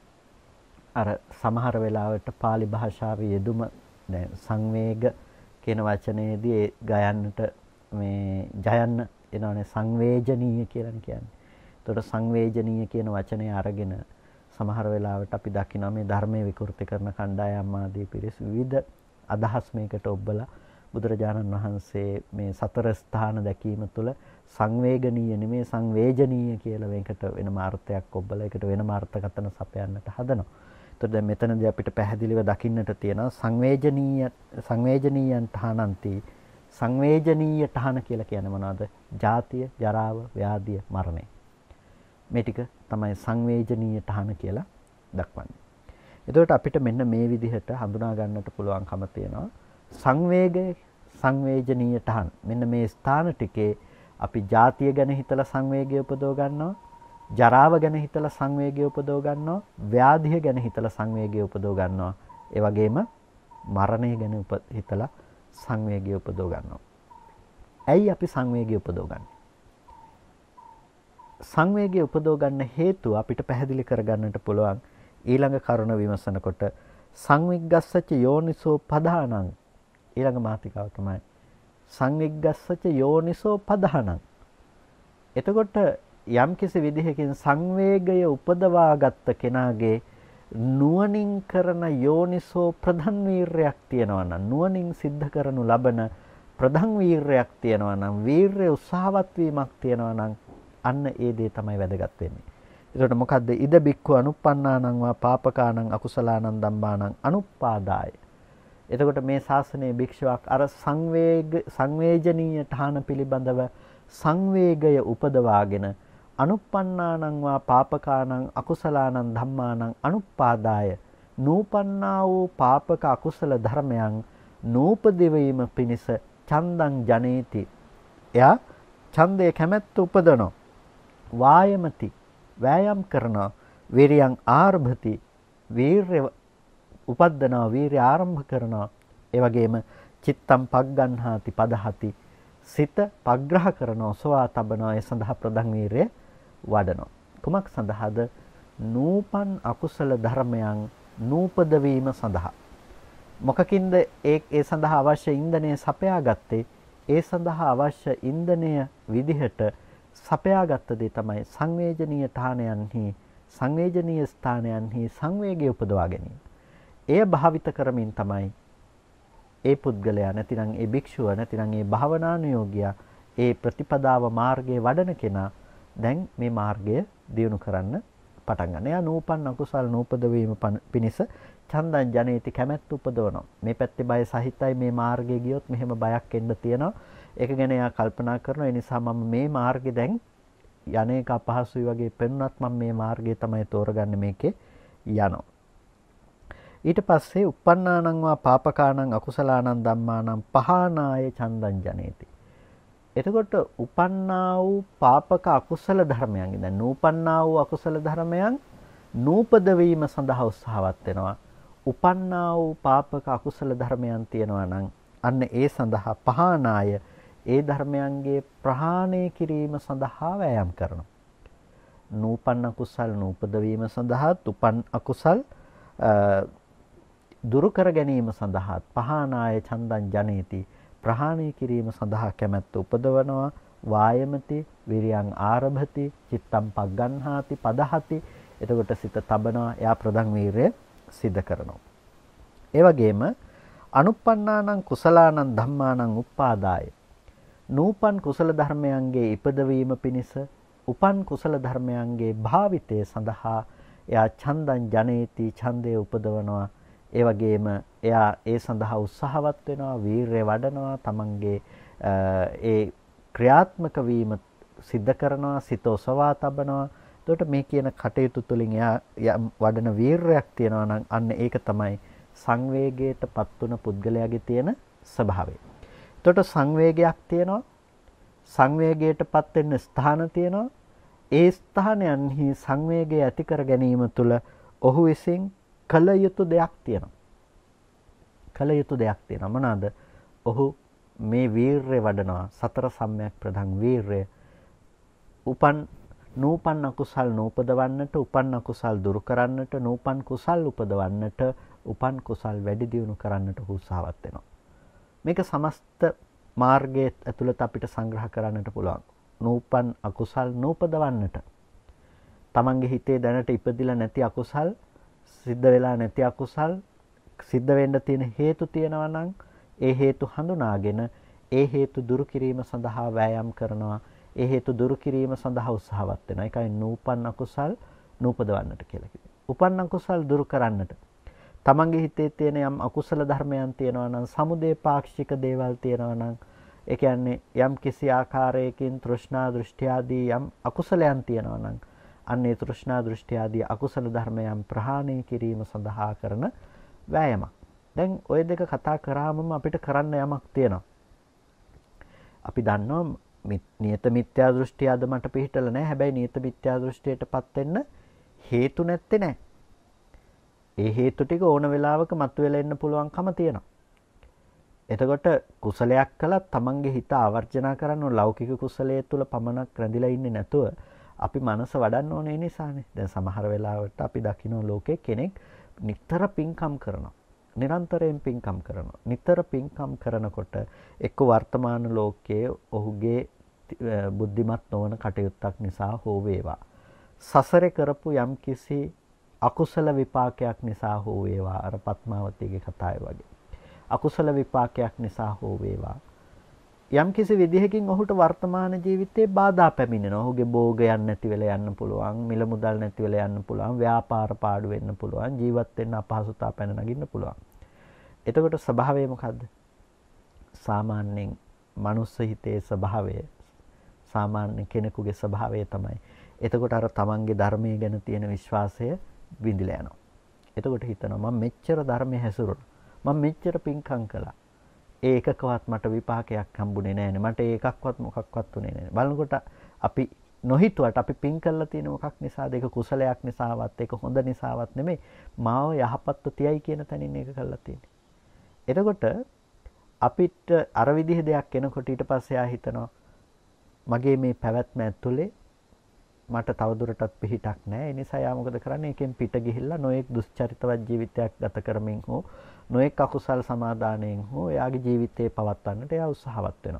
අර සමහර වෙලාවට pāli භාෂාවේ යෙදුම දැන් සංවේග කියන වචනේදී ඒ ගයන්නට මේ ජයන්න එනවනේ සංවේජනීය කියලානේ කියන්නේ. එතකොට සංවේජනීය කියන වචනේ අරගෙන සමහර වෙලාවට අපි දකිනවා මේ ධර්මයේ විකෘති කරන කණ්ඩායම් ආදී පිරිස් විවිධ අදහස් මේකට ඔබලා බුදුරජාණන් වහන්සේ මේ සතර ස්ථාන දැකීම තුළ සංවේගනීය නෙමේ සංවේජනීය කියලා මේකට වෙනම අර්ථයක් ඔබලා ඒකට වෙනම අර්ථකථන සපයන්නට හදනවා. එතකොට දැන් මෙතනදී අපිට පැහැදිලිව දකින්නට තියෙනවා සංවේජනීය සංවේජනීයන් තහනන්ති සංවේජනීය තහන කියලා කියන්නේ මොනවද? ජාතිය, ජරාව, ව්‍යාධිය, මරණය. මේ ටික තමයි සංවේජනීය තහන කියලා දක්වන්නේ. එතකොට අපිට මෙන්න මේ විදිහට හඳුනා ගන්නට පුළුවන්කම තියෙනවා සංවේගය සංවේජනීය තහන. මෙන්න මේ ස්ථාන ටිකේ අපි ජාතිය ගැන හිතලා සංවේගය උපදව ගන්නවා, ජරාව ගැන හිතලා සංවේගය උපදව ගන්නවා, ව්‍යාධිය ගැන හිතලා සංවේගය උපදව ගන්නවා. ඒ වගේම මරණය ගැන හිතලා සංවේගය උපදව ගන්නවා. ඇයි අපි සංවේගය උපදව ගන්නේ? සංවේගය උපදව ගන්න හේතුව අපිට පැහැදිලි කරගන්නට පුළුවන් ඊළඟ කරුණ විමසනකොට සංවිග්ගස්සච යෝනිසෝ පදානං. ඊළඟ මාතිකාව තමයි සංවිග්ගස්සච යෝනිසෝ පදානං. එතකොට යම්කිසි විදිහකින් සංවේගය උපදවාගත්ත කෙනාගේ නුවණින් කරන යෝනිසෝ ප්‍රධාන වීරයක් තියෙනවා නම්, නුවණින් සිද්ධ කරනු ලබන ප්‍රධාන වීරයක් තියෙනවා නම්, වීරය උත්සාහවත් වීමක් තියෙනවා නම් අන්න ඒ දේ තමයි වැදගත් වෙන්නේ. ඒකට මොකද්ද? ඉද බික්ඛු අනුප්පන්නානං වා පාපකානං අකුසලානං ධම්මානං අනුප්පාදාය. එතකොට මේ ශාසනයේ භික්ෂුවක් අර සංවේග සංවේජනීය ඨාන පිළිබඳව සංවේගය උපදවාගෙන අනුප්පන්නානං වා පාපකානං අකුසලානං ධම්මානං අනුප්පාදාය නූපන්නා වූ පාපක අකුසල ධර්මයන් නූපදෙවීම පිණිස චන්දං ජනේති. එයා ඡන්දේ කැමැත්ත උපදනවා. වායමති වෑයම් කරනවා. වීරියං ආරභති වීරය උපද්දනවා, වීරය ආරම්භ කරනවා. ඒ වගේම චිත්තම් පග්ගන්හාති පදහති සිත පග්‍රහ කරනවා, සෝවා තබනවා. ඒ සඳහා ප්‍රධාන වීරය වඩනවා. කුමක් සඳහාද? නූපන් අකුසල ධර්මයන් නූපද වීම සඳහා. මොකකින්ද ඒ ඒ සඳහා අවශ්‍ය ඉන්ධනය සපයාගත්තේ? ඒ සඳහා අවශ්‍ය ඉන්ධනය විදිහට සපයාගත්ත දේ තමයි සංවේජනීය ඨානයන්හි සංවේජනීය ස්ථානයන්හි සංවේගය උපදවා ගැනීම. එය භාවිත කරමින් තමයි ඒ පුද්ගලයා නැතිනම් ඒ භික්ෂුව නැතිනම් ඒ භාවනානුයෝගියා ඒ ප්‍රතිපදාව මාර්ගයේ වඩන කෙනා දැන් මේ මාර්ගය දියුණු කරන්න පටන් ගන්න. එයා නූපන් අකුසල් නූපද වීම පිණිස චන්දං ජනේති කැමැත්ත උපදවනවා. මේ පැත්තේ බය සහිතයි මේ මාර්ගයේ ගියොත් මෙහෙම බයක් එන්න තියෙනවා. ඒක ගැන එයා කල්පනා කරනවා. ඒ නිසා මම මේ මාර්ගේ දැන් යන්නේක අපහසුයි වගේ පෙනුනත් මම මේ මාර්ගය තමයි තෝරගන්නේ මේකේ යනවා. ඊට පස්සේ uppannānaṁ vā pāpakānaṁ akusalaanaṁ dhammānaṁ pahānāya චන්දං ජනේති. එතකොට උපන්නා වූ පාපක අකුසල ධර්මයන් දැන් නූපන්නා වූ අකුසල ධර්මයන් නූපද වීම සඳහා උත්සාහවත් වෙනවා. උපන්නා වූ පාපක අකුසල ධර්මයන් තියෙනවා නම් අන්න ඒ සඳහා පහානාය ඒ ධර්මයන්ගේ ප්‍රහාණය කිරීම සඳහා වෑයම් කරනවා. නූපන් අකුසල් නූපද වීම සඳහා උපන් අකුසල් දුරු කර ගැනීම සඳහා පහානාය චන්දං ජනේති ප්‍රහාණය කිරීම සඳහා කැමැත්ත උපදවනවා. වායමති විරියං ආරභති චිත්තම් පග්ගන්හාති පදහති. එතකොට සිත තබනවා. එයා ප්‍රධාන වීරය සිද්ධ කරනවා. ඒ වගේම අනුප්පන්නානං කුසලානං ධම්මානං උප්පාදාය නූපන් කුසල ධර්මයන්ගේ ඉපදවීම පිණිස උපන් කුසල ධර්මයන්ගේ භාවිතය සඳහා එයා ඡන්දං ජනේති ඡන්දය උපදවනවා. ඒ වගේම එයා ඒ සඳහා උත්සාහවත් වෙනවා, වීරය වඩනවා, තමන්ගේ ඒ ක්‍රියාත්මක වීම සිද්ධ කරනවා, සිත ඔසවා තබනවා. එතකොට මේ කියන කටයුතු තුළින් එයා වඩන වීරයක් තියෙනවා නම් අන්න ඒක තමයි සංවේගයටපත් වුණ පුද්ගලයාගේ තියෙන ස්වභාවය. එතකොට සංවේගයක් තියෙනවා, සංවේගයටපත් වෙන්න ස්ථාන තියෙනවා. ඒ ස්ථානයන්හි සංවේගය ඇති කර ගැනීම තුළ ඔහු විසින් කල යුතු දෙයක් තියෙනවා. කල යුතු දෙයක් තියෙනවා. මොනවාද? ඔහු මේ වීරය වඩනවා. සතර සම්‍යක් ප්‍රධාන වීරය. උපන් නූපන් අකුසල් නූපදවන්නට, උපන් අකුසල් දුරු කරන්නට, නූපන් කුසල් උපදවන්නට, උපන් කුසල් වැඩි දියුණු කරන්නට උත්සාහවත් වෙනවා. මේක සමස්ත මාර්ගයේ ඇතුළත අපිට සංග්‍රහ කරන්නට පුළුවන්. නූපන් අකුසල් නූපදවන්නට, තමන්ගේ හිතේ දැනට ඉපදිලා නැති අකුසල්, සිද්ධ වෙලා නැති අකුසල් සිද්ධ වෙන්න තියෙන හේතු තියෙනවා නම් ඒ හේතු හඳුනාගෙන ඒ හේතු දුරු කිරීම සඳහා වෑයම් කරනවා. ඒ හේතු දුරු කිරීම සඳහා උත්සාහවත් වෙනවා. ඒකයි නූපන් අකුසල් නූපදවන්නට කියලා කිව්වේ. උපන් අකුසල් දුරු කරන්නට තමන්ගේ හිතේ තියෙන යම් අකුසල ධර්මයන් තියෙනවා නම්, සමුදේ පාක්ෂික දේවල් තියෙනවා නම්, ඒ කියන්නේ යම් කිසි ආකාරයකින් තෘෂ්ණා දෘෂ්ටි ආදී යම් අකුසලයන් තියෙනවා නම් අන්නේ තෘෂ්ණා දෘෂ්ටි ආදී අකුසල ධර්මයන් ප්‍රහාණය කිරීම සඳහා කරන වෑයමක්. දැන් ওই දෙක කතා කරාමම අපිට කරන්න යමක් තියෙනවා. අපි දන්නවා නියත මිත්‍යා දෘෂ්ටි අද මට පිළිහිටලා නැහැ. හැබැයි නියත මිත්‍යා දෘෂ්ටියටපත් වෙන්න හේතු නැත්තේ නෑ. ඒ හේතු ටික ඕන වෙලාවක මතුවෙලා එන්න පුළුවන්කම තියෙනවා. එතකොට කුසලයක් කළත් තමන්ගේ හිත ආවර්ජනා කරන්න ලෞකික කුසලයේ තුල පමණක් රැඳිලා ඉන්නේ නැතුව අපි මනස වඩන්න ඕනේ නිසානේ. දැන් සමහර වෙලාවට අපි දකින්න ලෝකේ කෙනෙක් නිතර පින්කම් කරනවා. නිරන්තරයෙන් පින්කම් කරනවා. නිතර පින්කම් කරනකොට එක්ක වර්තමාන ලෝකයේ ඔහුගේ බුද්ධිමත් නොවන කටයුත්තක් නිසා හෝ වේවා, සසරේ කරපු යම්කිසි අකුසල විපාකයක් නිසා හෝ වේවා, අර පත්මාවතීගේ කතාවේ වගේ අකුසල විපාකයක් නිසා හෝ වේවා, යම්කිසි විදිහකින් ඔහුට වර්තමාන ජීවිතේ බාධා පැමිණෙනවා. ඔහුගේ භෝගයන් නැති වෙලා යන්න පුළුවන්, මිල මුදල් නැති වෙලා යන්න පුළුවන්, ව්‍යාපාර පාඩු වෙන්න පුළුවන්, ජීවත් වෙන්න අපහසුතාව පැන නගින්න පුළුවන්. එතකොට ස්වභාවය මොකද්ද? සාමාන්‍යයෙන් මනුස්ස හිතේ ස්වභාවය, සාමාන්‍ය කෙනෙකුගේ ස්වභාවය තමයි. එතකොට අර තමන්ගේ ධර්මයේ ගැන තියෙන විශ්වාසය විඳිලා යනවා. එතකොට හිතනවා මම මෙච්චර ධර්මයේ හැසිරුණා, මම මෙච්චර පින්කම් කළා, ඒ එකකවත් මට විපාකයක් හම්බුනේ නැහැනේ, මට ඒකක්වත් මොකක්වත් උනේ නැහැ. බලනකොට අපි නොහිතුවට අපි පින් කළා තියෙන මොකක් නිසාද? ඒක කුසලයක් නිසාවත්, ඒක හොඳ නිසාවත් නෙමෙයි, මාව යහපත්ව තියයි කියන තැනින් ඒක කළා තියෙන්නේ. එතකොට අපිට අර විදිහ දෙයක් එනකොට ඊට පස්සේ ආ හිතනවා මගේ මේ පැවැත්ම ඇතුලේ මට තවදුරටත් පිහිටක් නැහැ. ඒ නිසා යා මොකද කරන්නේ? එකෙන් පිට ගිහිල්ලා නොඑක් දුස්චරිතවත් ජීවිතයක් ගත කරමින් හෝ නොඑක් අකුසල් සමාදානයෙන් හෝ එයාගේ ජීවිතේ පවත්වන්නට එයා උත්සාහවත් වෙනවා.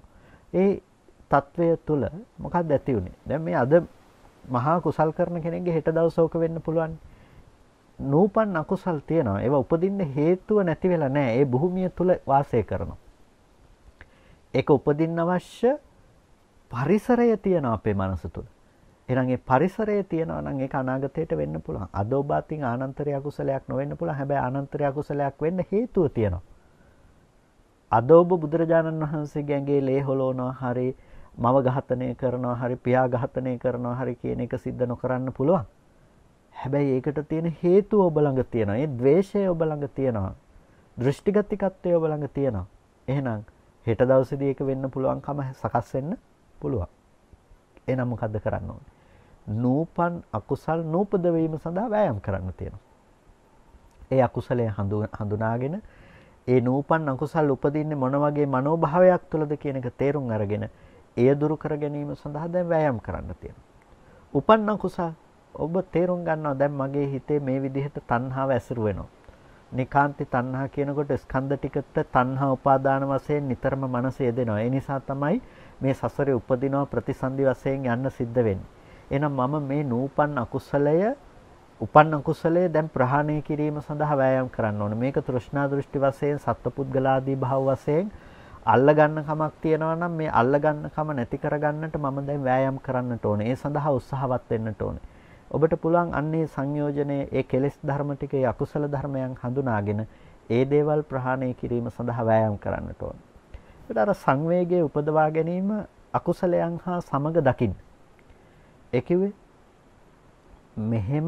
ඒ తත්වය තුල මොකක්ද ඇති උනේ? දැන් මේ අද මහා කුසල් කරන කෙනෙක්ගේ හෙට දවසක වෙන්න පුළුවන්. නූපන් අකුසල් තියෙනවා. ඒවා උපදින්න හේතුව නැති වෙලා නැහැ. ඒ භූමිය තුල වාසය කරනවා. ඒක උපදින්න අවශ්‍ය පරිසරය තියෙනවා අපේ මනස තුල. එහෙනම් ඒ පරිසරය තියෙනවා නම් ඒක අනාගතයට වෙන්න පුළුවන්. අද ඔබ අතින් ආනන්තරය අකුසලයක් නොවෙන්න පුළුවන්. හැබැයි ආනන්තරය අකුසලයක් වෙන්න හේතුව තියෙනවා. අද ඔබ බුදුරජාණන් වහන්සේගේ ඇඟේ ලේ හොලවනවා හරි මව ඝාතනය කරනවා හරි පියා ඝාතනය කරනවා හරි කියන එක සිද්ධ නොකරන්න පුළුවන්. හැබැයි ඒකට තියෙන හේතුව ඔබ ළඟ තියෙනවා. ඒ ද්වේෂය ඔබ ළඟ තියෙනවා. දෘෂ්ටිගතිකත්වය ඔබ ළඟ තියෙනවා. එහෙනම් හෙට දවසේදී ඒක වෙන්න පුළුවන්කම සකස් වෙන්න පුළුවන්. එහෙනම් මොකද්ද කරන්න ඕනේ? නූපන් අකුසල් නූපද වීම සඳහා වෑයම් කරන්න තියෙනවා. ඒ අකුසලයේ හඳුනාගෙන ඒ නූපන් අකුසල් උපදින්නේ මොන වගේ මනෝභාවයක් තුළද කියන එක තේරුම් අරගෙන එය දුරු කර ගැනීම සඳහා දැන් වෑයම් කරන්න තියෙනවා. උපන් අකුසල් ඔබ තේරුම් ගන්නවා දැන් මගේ හිතේ මේ විදිහට තණ්හාව ඇසුරු වෙනවා. නිකාන්ති තණ්හා කියනකොට ස්කන්ධ ටිකට තණ්හා උපාදාන වශයෙන් නිතරම මනස යෙදෙනවා. ඒ නිසා තමයි මේ සසරේ උපදිනවා ප්‍රතිසන්දි වශයෙන් යන්න සිද්ධ වෙන්නේ. එහෙනම් මම මේ නූපන් අකුසලය උපන් අකුසලය දැන් ප්‍රහාණය කිරීම සඳහා වෑයම් කරන්න ඕනේ. මේක තෘෂ්ණා දෘෂ්ටි වශයෙන් සත්පුද්ගලාදී භව වශයෙන් අල්ල ගන්න කමක් තියනවා නම් මේ අල්ල ගන්න කම නැති කරගන්නට මම දැන් වෑයම් කරන්නට ඕනේ. ඒ සඳහා උත්සාහවත් වෙන්නට ඕනේ. ඔබට පුළුවන් අන්නේ සංයෝජනයේ ඒ කෙලෙස් ධර්ම ටික ඒ අකුසල ධර්මයන් හඳුනාගෙන ඒ දේවල් ප්‍රහාණය කිරීම සඳහා වෑයම් කරන්නට ඕනේ. ඒකට අර සංවේගයේ උපදවා ගැනීම අකුසලයන් හා සමග දකින්න. ඒ කිව්වේ මෙහෙම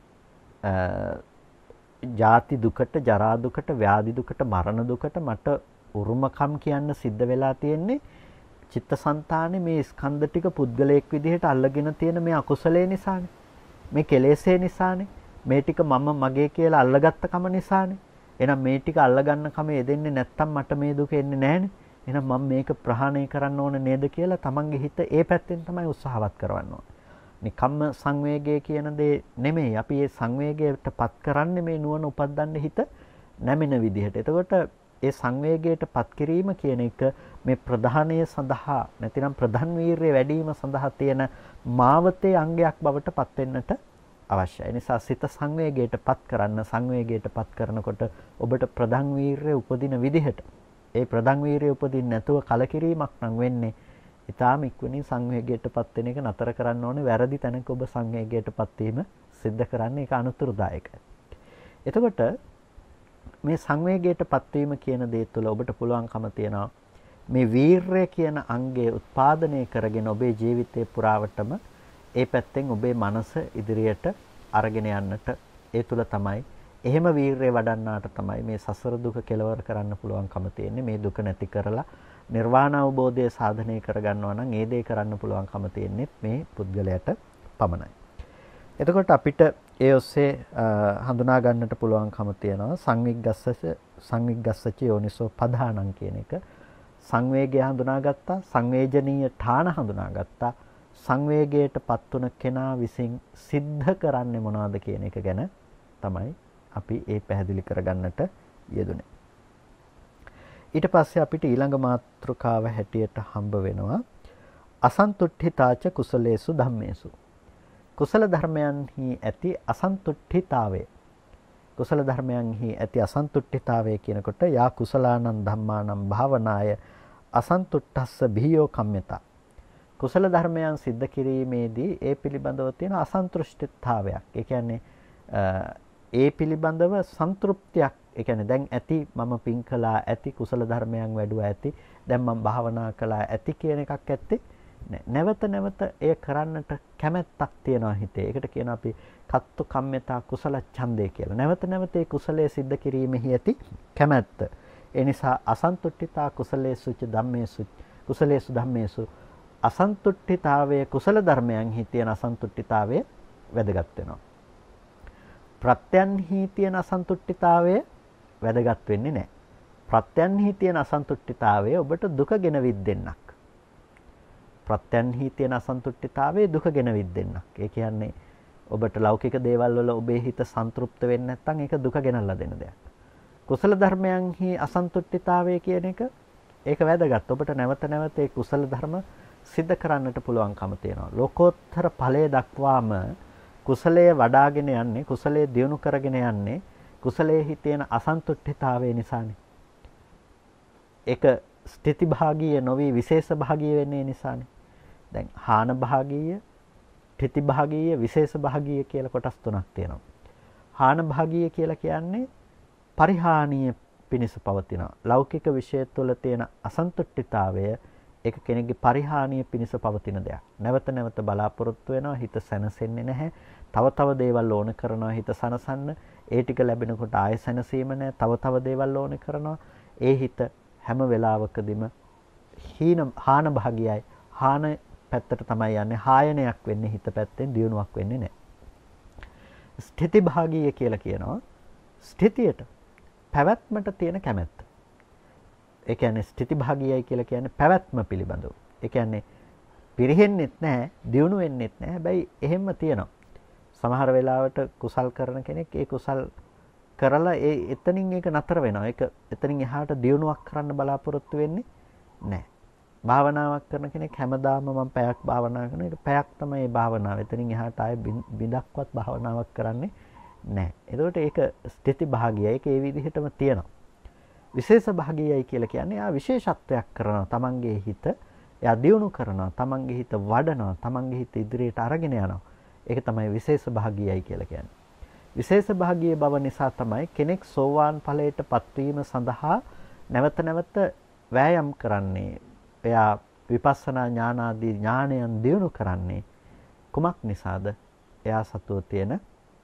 ජාති දුකට, ජරා දුකට, ව්‍යාධි දුකට, මරණ දුකට මට උරුමකම් කියන්න සිද්ධ වෙලා තියෙන්නේ චිත්තසංතානේ මේ ස්කන්ධ ටික පුද්ගලයෙක් විදිහට අල්ලගෙන තියෙන මේ අකුසලයේ නිසානේ. මේ කෙලෙස්ේ නිසානේ. මේ ටික මම මගේ කියලා අල්ලගත්ත කම නිසානේ. එහෙනම් මේ ටික අල්ලගන්න කම යෙදෙන්නේ නැත්තම් මට මේ දුක එන්නේ නැහනේ. එහෙනම් මම මේක ප්‍රහාණය කරන්න ඕන නේද කියලා තමන්ගේ හිත ඒ පැත්තෙන් තමයි උත්සාහවත් කරවන්න ඕනේ. නිකම්ම සංවේගය කියන දේ නෙමෙයි. අපි මේ සංවේගයටපත් කරන්නේ මේ නුවණ උපද්දන්න හිත නැමෙන විදිහට. එතකොට ඒ සංවේගයටපත් කිරීම කියන එක මේ ප්‍රධානය සඳහා නැතිනම් ප්‍රධාන වීර්යය වැඩි වීම සඳහා තියෙන මාවතේ අංගයක් බවට පත් වෙන්නට අවශ්‍යයි. ඒ නිසා සිත සංවේගයටපත් කරන්න සංවේගයටපත් කරනකොට ඔබට ප්‍රධාන වීර්යය උපදින විදිහට ඒ ප්‍රධාන වීර්යය උපදින්න නැතුව කලකිරීමක් නම් වෙන්නේ. ඊටාම ඉක්මනින් සංවේගයටපත් වෙන එක නතර කරන්න ඕනේ. වැරදි තැනක ඔබ සංවේගයටපත් වීම සිද්ධ කරන්නේ ඒක අනුතුරුදායකයි. එතකොට මේ සංවේගයටපත් වීම කියන දේ තුළ ඔබට පුළුවන්කම තියෙනවා මේ වීරය කියන අංගය උත්පාදනය කරගෙන ඔබේ ජීවිතේ පුරාවටම ඒ පැත්තෙන් ඔබේ මනස ඉදිරියට අරගෙන යන්නට ඒ තුළ තමයි එහෙම වීරය වඩන්නාට තමයි මේ සසර දුක කෙලවර කරන්න පුළුවන්කම තියෙන්නේ. මේ දුක නැති කරලා නිර්වාණ අවබෝධය සාධනය කරගන්නවා නම් ඒ දේ කරන්න පුළුවන්කම තියෙන්නේ මේ පුද්ගලයාට පමණයි. එතකොට අපිට ඒ ඔස්සේ හඳුනා ගන්නට පුළුවන්කම තියෙනවා සංවිග්ගස්සච සංවිග්ගස්සච යෝනිසෝ පදානං කියන එක. සංවේගය හඳුනාගත්තා, සංවේජනීය ඨාන හඳුනාගත්තා. සංවේගයටපත් වුණ කෙනා විසින් සිද්ධ කරන්නේ මොනවද කියන එක ගැන තමයි අපි ඒ පැහැදිලි කරගන්නට යෙදුනේ. ඊට පස්සේ අපිට ඊළඟ මාතෘකාව හැටියට හම්බ වෙනවා අසන්තුට්ඨිතාච කුසලේසු ධම්මේසු. කුසල ධර්මයන්හි ඇති අසන්තුට්ඨිතාවය. කුසල ධර්මයන්හි ඇති අසන්තුට්ඨිතාවය කියනකොට යා කුසලානං ධම්මානං භාවනාය අසන්තුට්ඨස්ස භීයෝ කම්මතා. කුසල ධර්මයන් සිද්ධ කිරීමේදී ඒ පිළිබඳව තියෙන අසන්තුෂ්ඨිතාවයක්. ඒ කියන්නේ ඒ පිළිබඳව සන්තුෂ්තියක්. ඒ කියන්නේ දැන් ඇති මම පින් කළා ඇති කුසල ධර්මයන් වැඩුවා ඇති දැන් මම භාවනා කළා ඇති කියන එකක් ඇත්තේ නැවත නැවත එය කරන්නට කැමැත්තක් තියනවා හිතේ. ඒකට කියනවා අපි කත්තු කම්මතා කුසල ඡන්දය කියලා. නැවත නැවත ඒ කුසලයේ සිද්ධ කිරීමෙහි ඇති කැමැත්ත. ඒ නිසා අසන්තුට්ඨිතා කුසලේසු ච ධම්මේසු කුසලේසු ධම්මේසු අසන්තුට්ඨිතාවයේ කුසල ධර්මයන්හි තියෙන අසන්තුට්ඨිතාවය වැදගත් වෙනවා. ප්‍රත්‍යයන්හි තියෙන අසන්තුට්ඨිතාවය වැදගත් වෙන්නේ නැහැ. ප්‍රත්‍යයන්හි තියෙන අසන්තුට්ඨිතාවය ඔබට දුක ගෙන විද්දෙන්නක්. ප්‍රත්‍යයන්හි තියෙන අසන්තුට්ඨිතාවය දුක ගෙන විද්දෙන්නක්. ඒ කියන්නේ ඔබට ලෞකික දේවල් වල ඔබේ හිත සන්තුෂ්ත වෙන්නේ නැත්නම් ඒක දුක ගෙනල්ලා දෙන දෙයක්. කුසල ධර්මයන්හි අසන්තුට්ඨිතාවය කියන එක ඒක වැදගත්. ඔබට නැවත නැවත ඒ කුසල ධර්ම සිද්ධ කරන්නට පුළුවන්කම තියෙනවා. ලෝකෝත්තර ඵලයේ දක්වාම කුසලයේ වඩාගෙන යන්නේ, කුසලයේ දියුණු කරගෙන යන්නේ කුසලයේ තියෙන අසන්තුෂ්ඨිතාවය නිසානේ. ඒක ස්ථಿತಿ භාගීය නොවි විශේෂ භාගීය වෙන්නේ නිසානේ. දැන් හාන භාගීය, ස්ථಿತಿ භාගීය, විශේෂ භාගීය කියලා කොටස් තුනක් තියෙනවා. හාන භාගීය කියලා කියන්නේ පරිහානිය පිණිස පවතිනවා. ලෞකික විෂය තුළ තියෙන අසන්තුෂ්ඨිතාවය ඒක කෙනෙක්ගේ පරිහානිය පිණිස පවතින දෙයක්. නැවත නැවත බලාපොරොත්තු වෙනවා, හිත සැනසෙන්නේ නැහැ. තව තව දේවල් ඕන කරනවා හිත සනසන්න. ඒ ටික ලැබෙනකොට ආය සැනසීම නැහැ. තව තව දේවල් ඕන කරනවා. ඒ හිත හැම වෙලාවකදීම හීන හාන භාගයයි. හාන පැත්තට තමයි යන්නේ. හායනයක් වෙන්නේ හිත පැත්තෙන්, දියුණුවක් වෙන්නේ නැහැ. ස්ථಿತಿ භාගීය කියලා කියනවා. ස්ථිතියට පැවැත්මට තියෙන කැමැත්ත. ඒ කියන්නේ ස්ථಿತಿ භාගීයයි කියලා කියන්නේ පැවැත්ම පිළිබඳව. ඒ කියන්නේ පිරෙහෙන්නෙත් නැහැ, දියුණු වෙන්නෙත් නැහැ. හැබැයි එහෙම්ම තියෙනවා. සමහර වෙලාවට කුසල් කරන කෙනෙක් ඒ කුසල් කරලා ඒ එතනින් ඒක නතර වෙනවා. ඒක එතනින් එහාට දියුණුවක් කරන්න බලාපොරොත්තු වෙන්නේ නැහැ. භාවනාවක් කරන කෙනෙක් හැමදාම මම පැයක් භාවනා කරනවා. ඒක පැයක් තමයි ඒ භාවනාව. එතනින් එහාට ආයේ බිඳක්වත් භාවනාවක් කරන්නේ නැහැ. එතකොට ඒක ස්ථಿತಿ භාගීයයි. ඒක ඒ විදිහටම තියෙනවා. විශේෂ භාගීයයි කියලා කියන්නේ ආ විශේෂත්වයක් කරනවා. තමන්ගේ හිත එයා දියුණු කරනවා. තමන්ගේ හිත වඩනවා. තමන්ගේ හිත ඉදිරියට අරගෙන යනවා. ඒක තමයි විශේෂ භාගීයයි කියලා කියන්නේ. විශේෂ භාගීය බව නිසා තමයි කෙනෙක් සෝවාන් ඵලයට පත්වීම සඳහා නැවත නැවත වෑයම් කරන්නේ. එයා විපස්සනා ඥාන ආදී ඥානයන් දියුණු කරන්නේ කුමක් නිසාද? එයා සතුව තියෙන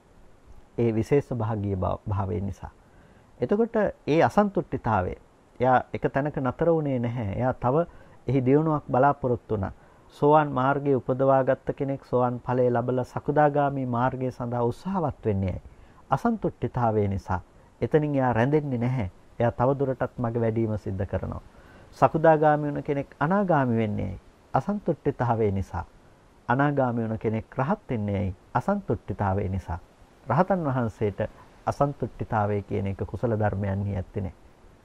ඒ විශේෂ භාගීය භාවය නිසා. එතකොට ඒ අසන්තුෂ්ඨිතාවය එයා එක තැනක නතර වුණේ නැහැ. එයා තව එහි දියුණුවක් බලාපොරොත්තු වුණා. සෝවාන් මාර්ගයේ උපදවාගත්ත කෙනෙක් සෝවාන් ඵලය ලැබලා සකදාගාමි මාර්ගය සඳහා උත්සාහවත් වෙන්නේ අසන්තුෂ්ඨිතාවය නිසා. එතනින් එයා රැඳෙන්නේ නැහැ. එයා තව දුරටත් මඟ වැඩිම සිද්ධ කරනවා. සකදාගාමි වුණ කෙනෙක් අනාගාමි වෙන්නේ අසන්තුෂ්ඨිතාවය නිසා. අනාගාමි වුණ කෙනෙක් රහත් වෙන්නේ අසන්තුෂ්ඨිතාවය නිසා. රහතන් වහන්සේට අසන්තුෂ්ඨිතාවය කියන එක කුසල ධර්මයන්හි ඇත්තේ නැහැ.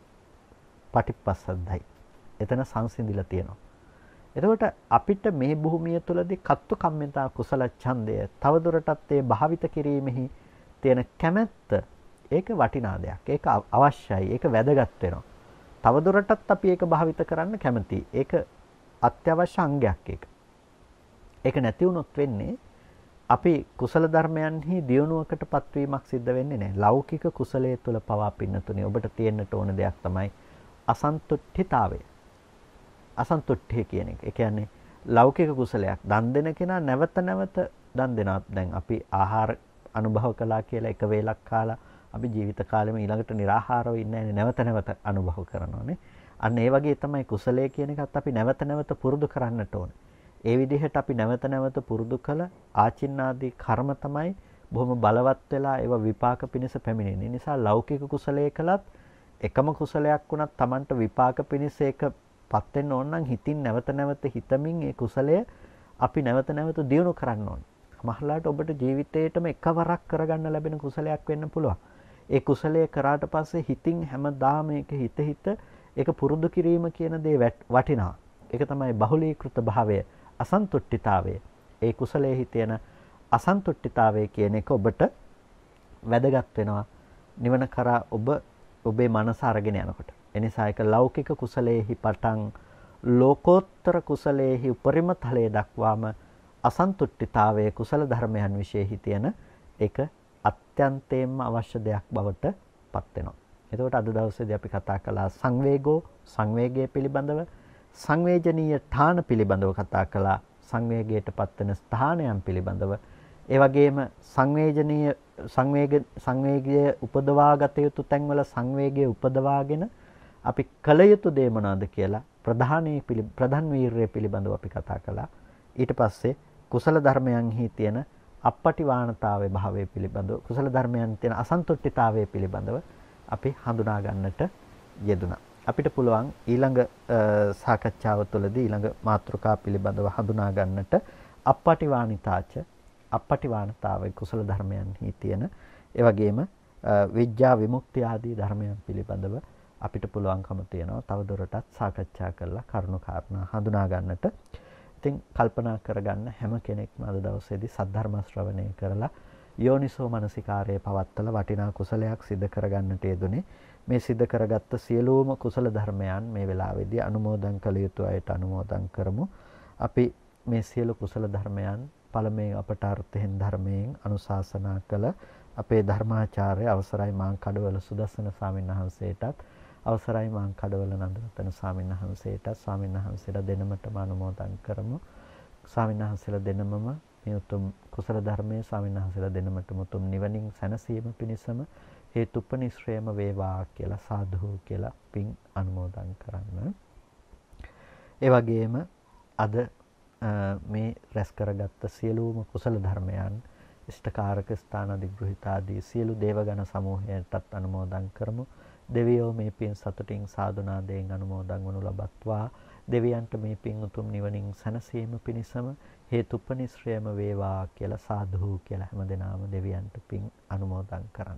පටිපස්සද්දයි. එතන සංසිඳිලා තියෙනවා. එතකොට අපිට මේ භූමිය තුළදී කත්තු කම්මිතා කුසල ඡන්දය තවදුරටත් ඒ භාවිත කිරීමෙහි තියෙන කැමැත්ත ඒක වටිනා දෙයක්. ඒක අවශ්‍යයි. ඒක වැදගත් වෙනවා. තවදුරටත් අපි ඒක භාවිත කරන්න කැමතියි. ඒක අත්‍යවශ්‍ය අංගයක් ඒක. ඒක නැති වුණොත් වෙන්නේ අපි කුසල ධර්මයන්හි දියුණුවකට පත්වීමක් සිද්ධ වෙන්නේ නැහැ. ලෞකික කුසලයේ තුල පවා පින්නතුනේ ඔබට තියෙන්නට ඕන දෙයක් තමයි අසන්තුෂ්ඨිතාවය. අසන්තුෂ්ඨිය කියන එක. ඒ කියන්නේ ලෞකික කුසලයක් දන් දෙන කෙනා නැවත නැවත දන් දෙනවා. දැන් අපි ආහාර අනුභව කළා කියලා එක වේලක් කාලා අපි ජීවිත කාලෙම ඊළඟට निराහාරව ඉන්නේ නැහැ. නැවත නැවත අනුභව කරනවානේ. අන්න ඒ වගේ තමයි කුසලයේ කියන එකත් අපි නැවත නැවත පුරුදු කරන්නට ඕනේ. ඒ විදිහට අපි නැවත නැවත පුරුදු කළ ආචින්නාදී කර්ම තමයි බොහොම බලවත් වෙලා ඒවා විපාක පිණිස පැමිණෙන්නේ. නිසා ලෞකික කුසලයේ කළත් එකම කුසලයක් වුණත් Tamanට විපාක පිණිස ඒකපත් වෙන්න ඕන නම් හිතින් නැවත නැවත හිතමින් ඒ කුසලය අපි නැවත නැවත දියුණු කරන්න ඕනේ. මහලාට ඔබට ජීවිතේටම එකවරක් කරගන්න ලැබෙන කුසලයක් වෙන්න පුළුවන්. ඒ කුසලයේ කරාට පස්සේ හිතින් හැමදාම ඒක හිත හිත ඒක පුරුදු කිරීම කියන දේ වටිනවා. ඒක තමයි බහුලීකృత භාවය. අසන්තුෂ්ඨිතාවය. ඒ කුසලයේ තියෙන අසන්තුෂ්ඨිතාවය කියන එක ඔබට වැදගත් වෙනවා නිවන කරා ඔබ ඔබේ මනස අරගෙන යනකොට. එනිසා ඒක ලෞකික කුසලයේහි පටන් ලෝකෝත්තර කුසලයේහි උපරිම තලයේ දක්වාම අසන්තුෂ්ඨිතාවයේ කුසල ධර්මයන් විශේෂයි තියෙන ඒක අත්‍යන්තයෙන්ම අවශ්‍ය දෙයක් බවට පත් වෙනවා. එතකොට අද දවසේදී අපි කතා කළා සංවේගෝ සංවේගයේ පිළිබඳව සංවේජනීය ඨාන පිළිබඳව කතා කළා. සංවේගයට පත්වන ස්ථානයන් පිළිබඳව ඒ වගේම සංවේජනීය සංවේග සංවේගය උපදවාගත යුතු තැන්වල සංවේගය උපදවාගෙන අපි කල යුතු දේ මොනවාද කියලා ප්‍රධානී ප්‍රධාන වීර්යය පිළිබඳව අපි කතා කළා. ඊට පස්සේ කුසල ධර්මයන්හි තියෙන අපපටිවාණතාවයේ භාවය පිළිබඳව කුසල ධර්මයන් තියෙන අසන්තුෂ්ඨිතාවය පිළිබඳව අපි හඳුනා ගන්නට යෙදුණා. අපිට පුළුවන් ඊළඟ සාකච්ඡාව තුළදී ඊළඟ මාතෘකා පිළිබඳව හඳුනා ගන්නට අපපටිවාණිතාච අපපටිවාණතාවයේ කුසල ධර්මයන්හි තියෙන ඒ වගේම විඥා විමුක්තිය ආදී ධර්මයන් පිළිබඳව අපිට පුළුවන්කම තියෙනවා තවදුරටත් සාකච්ඡා කරලා කරුණු කාරණා හඳුනා ගන්නට. ඉතින් කල්පනා කරගන්න හැම කෙනෙක්ම අද දවසේදී සද්ධර්ම ශ්‍රවණය කරලා යෝනිසෝ මනසිකාරයේ පවත්තලා වටිනා කුසලයක් සිදු කරගන්නට යෙදුනේ. මේ සිදු කරගත්ත සියලුම කුසල ධර්මයන් මේ වෙලාවේදී අනුමෝදන් කළ යුතු අයට අනුමෝදන් කරමු. අපි මේ සියලු කුසල ධර්මයන් පළමුවෙන් අපට අර්ථයෙන් ධර්මයෙන් අනුශාසනා කළ අපේ ධර්මාචාර්ය අවසරයි මාං කඩවල සුදස්සන ස්වාමීන් වහන්සේටත් අවසරයි මාං කඩවල නන්දරතන ස්වාමීන් වහන්සේටත් ස්වාමීන් වහන්සේලා දෙනමටම අනුමෝදන් කරමු. ස්වාමීන් වහන්සේලා දෙනමම මේ උතුම් කුසල ධර්මයේ ස්වාමීන් වහන්සේලා දෙනමටම උතුම් නිවනින් සැනසීම පිණිසම හේතුපනිශ්‍රේම වේවා කියලා සාදු කියලා පින් අනුමෝදන් කරන්න. ඒ වගේම අද මේ රැස් කරගත්ත සියලුම කුසල ධර්මයන් ඉෂ්ඨකාරක ස්ථාන අධිග්‍රහිත ආදී සියලු දේවගණ සමූහයටත් අනුමෝදන් කරමු. දෙවියෝ මේ පින් සතුටින් සාදුනාදයෙන් අනුමෝදන් වනු ලබත්වා. දෙවියන්ට මේ පින් උතුම් නිවනින් සැනසීම පිණිසම හේතුපනිශ්‍රේම වේවා කියලා සාදු කියලා හැමදෙනාම දෙවියන්ට පින් අනුමෝදන් කරන්න.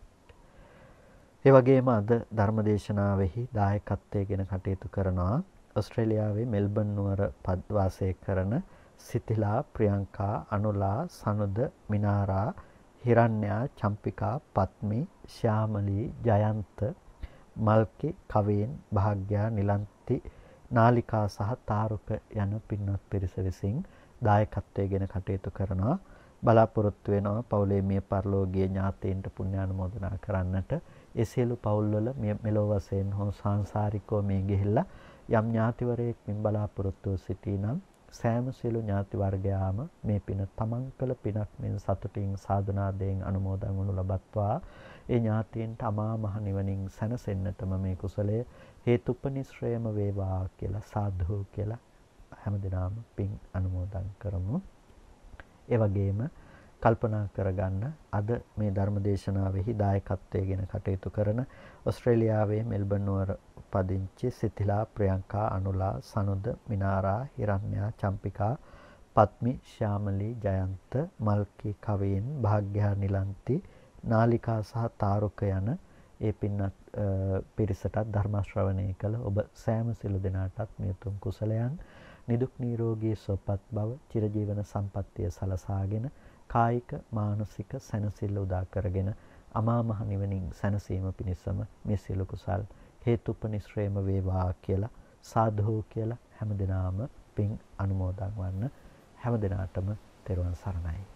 ඒ වගේම අද ධර්මදේශනාවෙහි දායකත්වයෙන් කටයුතු කරනවා ඕස්ට්‍රේලියාවේ මෙල්බන් නුවර පද්වාසය කරන සිතිලා ප්‍රියංකා අනුලා සනුද මිනාරා හිරන්‍යා චම්පිකා පත්මි ශ්‍යාමලී ජයන්ත මල්කි කවේන් භාග්‍යා නිලන්ති නාලිකා සහ තාරුක යන පින්වත් පිරිස විසින් දායකත්වයෙන් කටයුතු කරනවා. බලාපොරොත්තු වෙනවා පවුලේ මිය පරලෝකීය ඥාතීන්ට පුණ්‍යානුමෝදනා කරන්නට. ඒ සියලු පවුල්වල මෙලොව වශයෙන් හෝ සාංශාරිකව මේ ගිහිල්ලා යම් ඥාතිවරයෙක් මින් බලාපොරොත්තු සිටිනම් සෑම සියලු ඥාති වර්ගයාම මේ පින තමන් කළ පිනක් මෙන් සතුටින් සාදුනාදයෙන් අනුමෝදන් වනු ලබත්වා. ඒ ඥාතීන්ට අමා මහ නිවනින් සැනසෙන්නටම මේ කුසලය හේතුපනිශ්‍රේම වේවා කියලා සාදු කියලා හැමදෙනාම පින් අනුමෝදන් කරමු. ඒ වගේම කල්පනා කරගන්න අද මේ ධර්මදේශනාවෙහි දායකත්වයෙන් කටයුතු කරන ඕස්ට්‍රේලියාවේ මෙල්බන් නුවර පදිංචි සිතිලා ප්‍රියංකා අනුලා සනුද මිනාරා හිරන්‍යා චම්පිකා පත්මි ශ්‍යාමලී ජයන්ත මල්කි කවේන් භාග්‍යා නිලන්ති නාලිකා සහ තාරුක යන ඒ පින්වත් පිරිසටත් ධර්ම ශ්‍රවණය කළ ඔබ සෑම සිළු දෙනාටත් මේ උතුම් කුසලයන් නිදුක් නිරෝගී සුවපත් බව චිරජීවන සම්පන්නිය සලසාගෙන කායික මානසික සැනසෙල්ල උදා කරගෙන අමා මහ නිවනින් සැනසීම පිණිසම මේ සියලු කුසල් හේතුපනිශ්‍රේම වේවා කියලා සාදු කියලා හැමදෙනාම පින් අනුමෝදන් වන්න. හැමදෙනාටම තෙරුවන් සරණයි.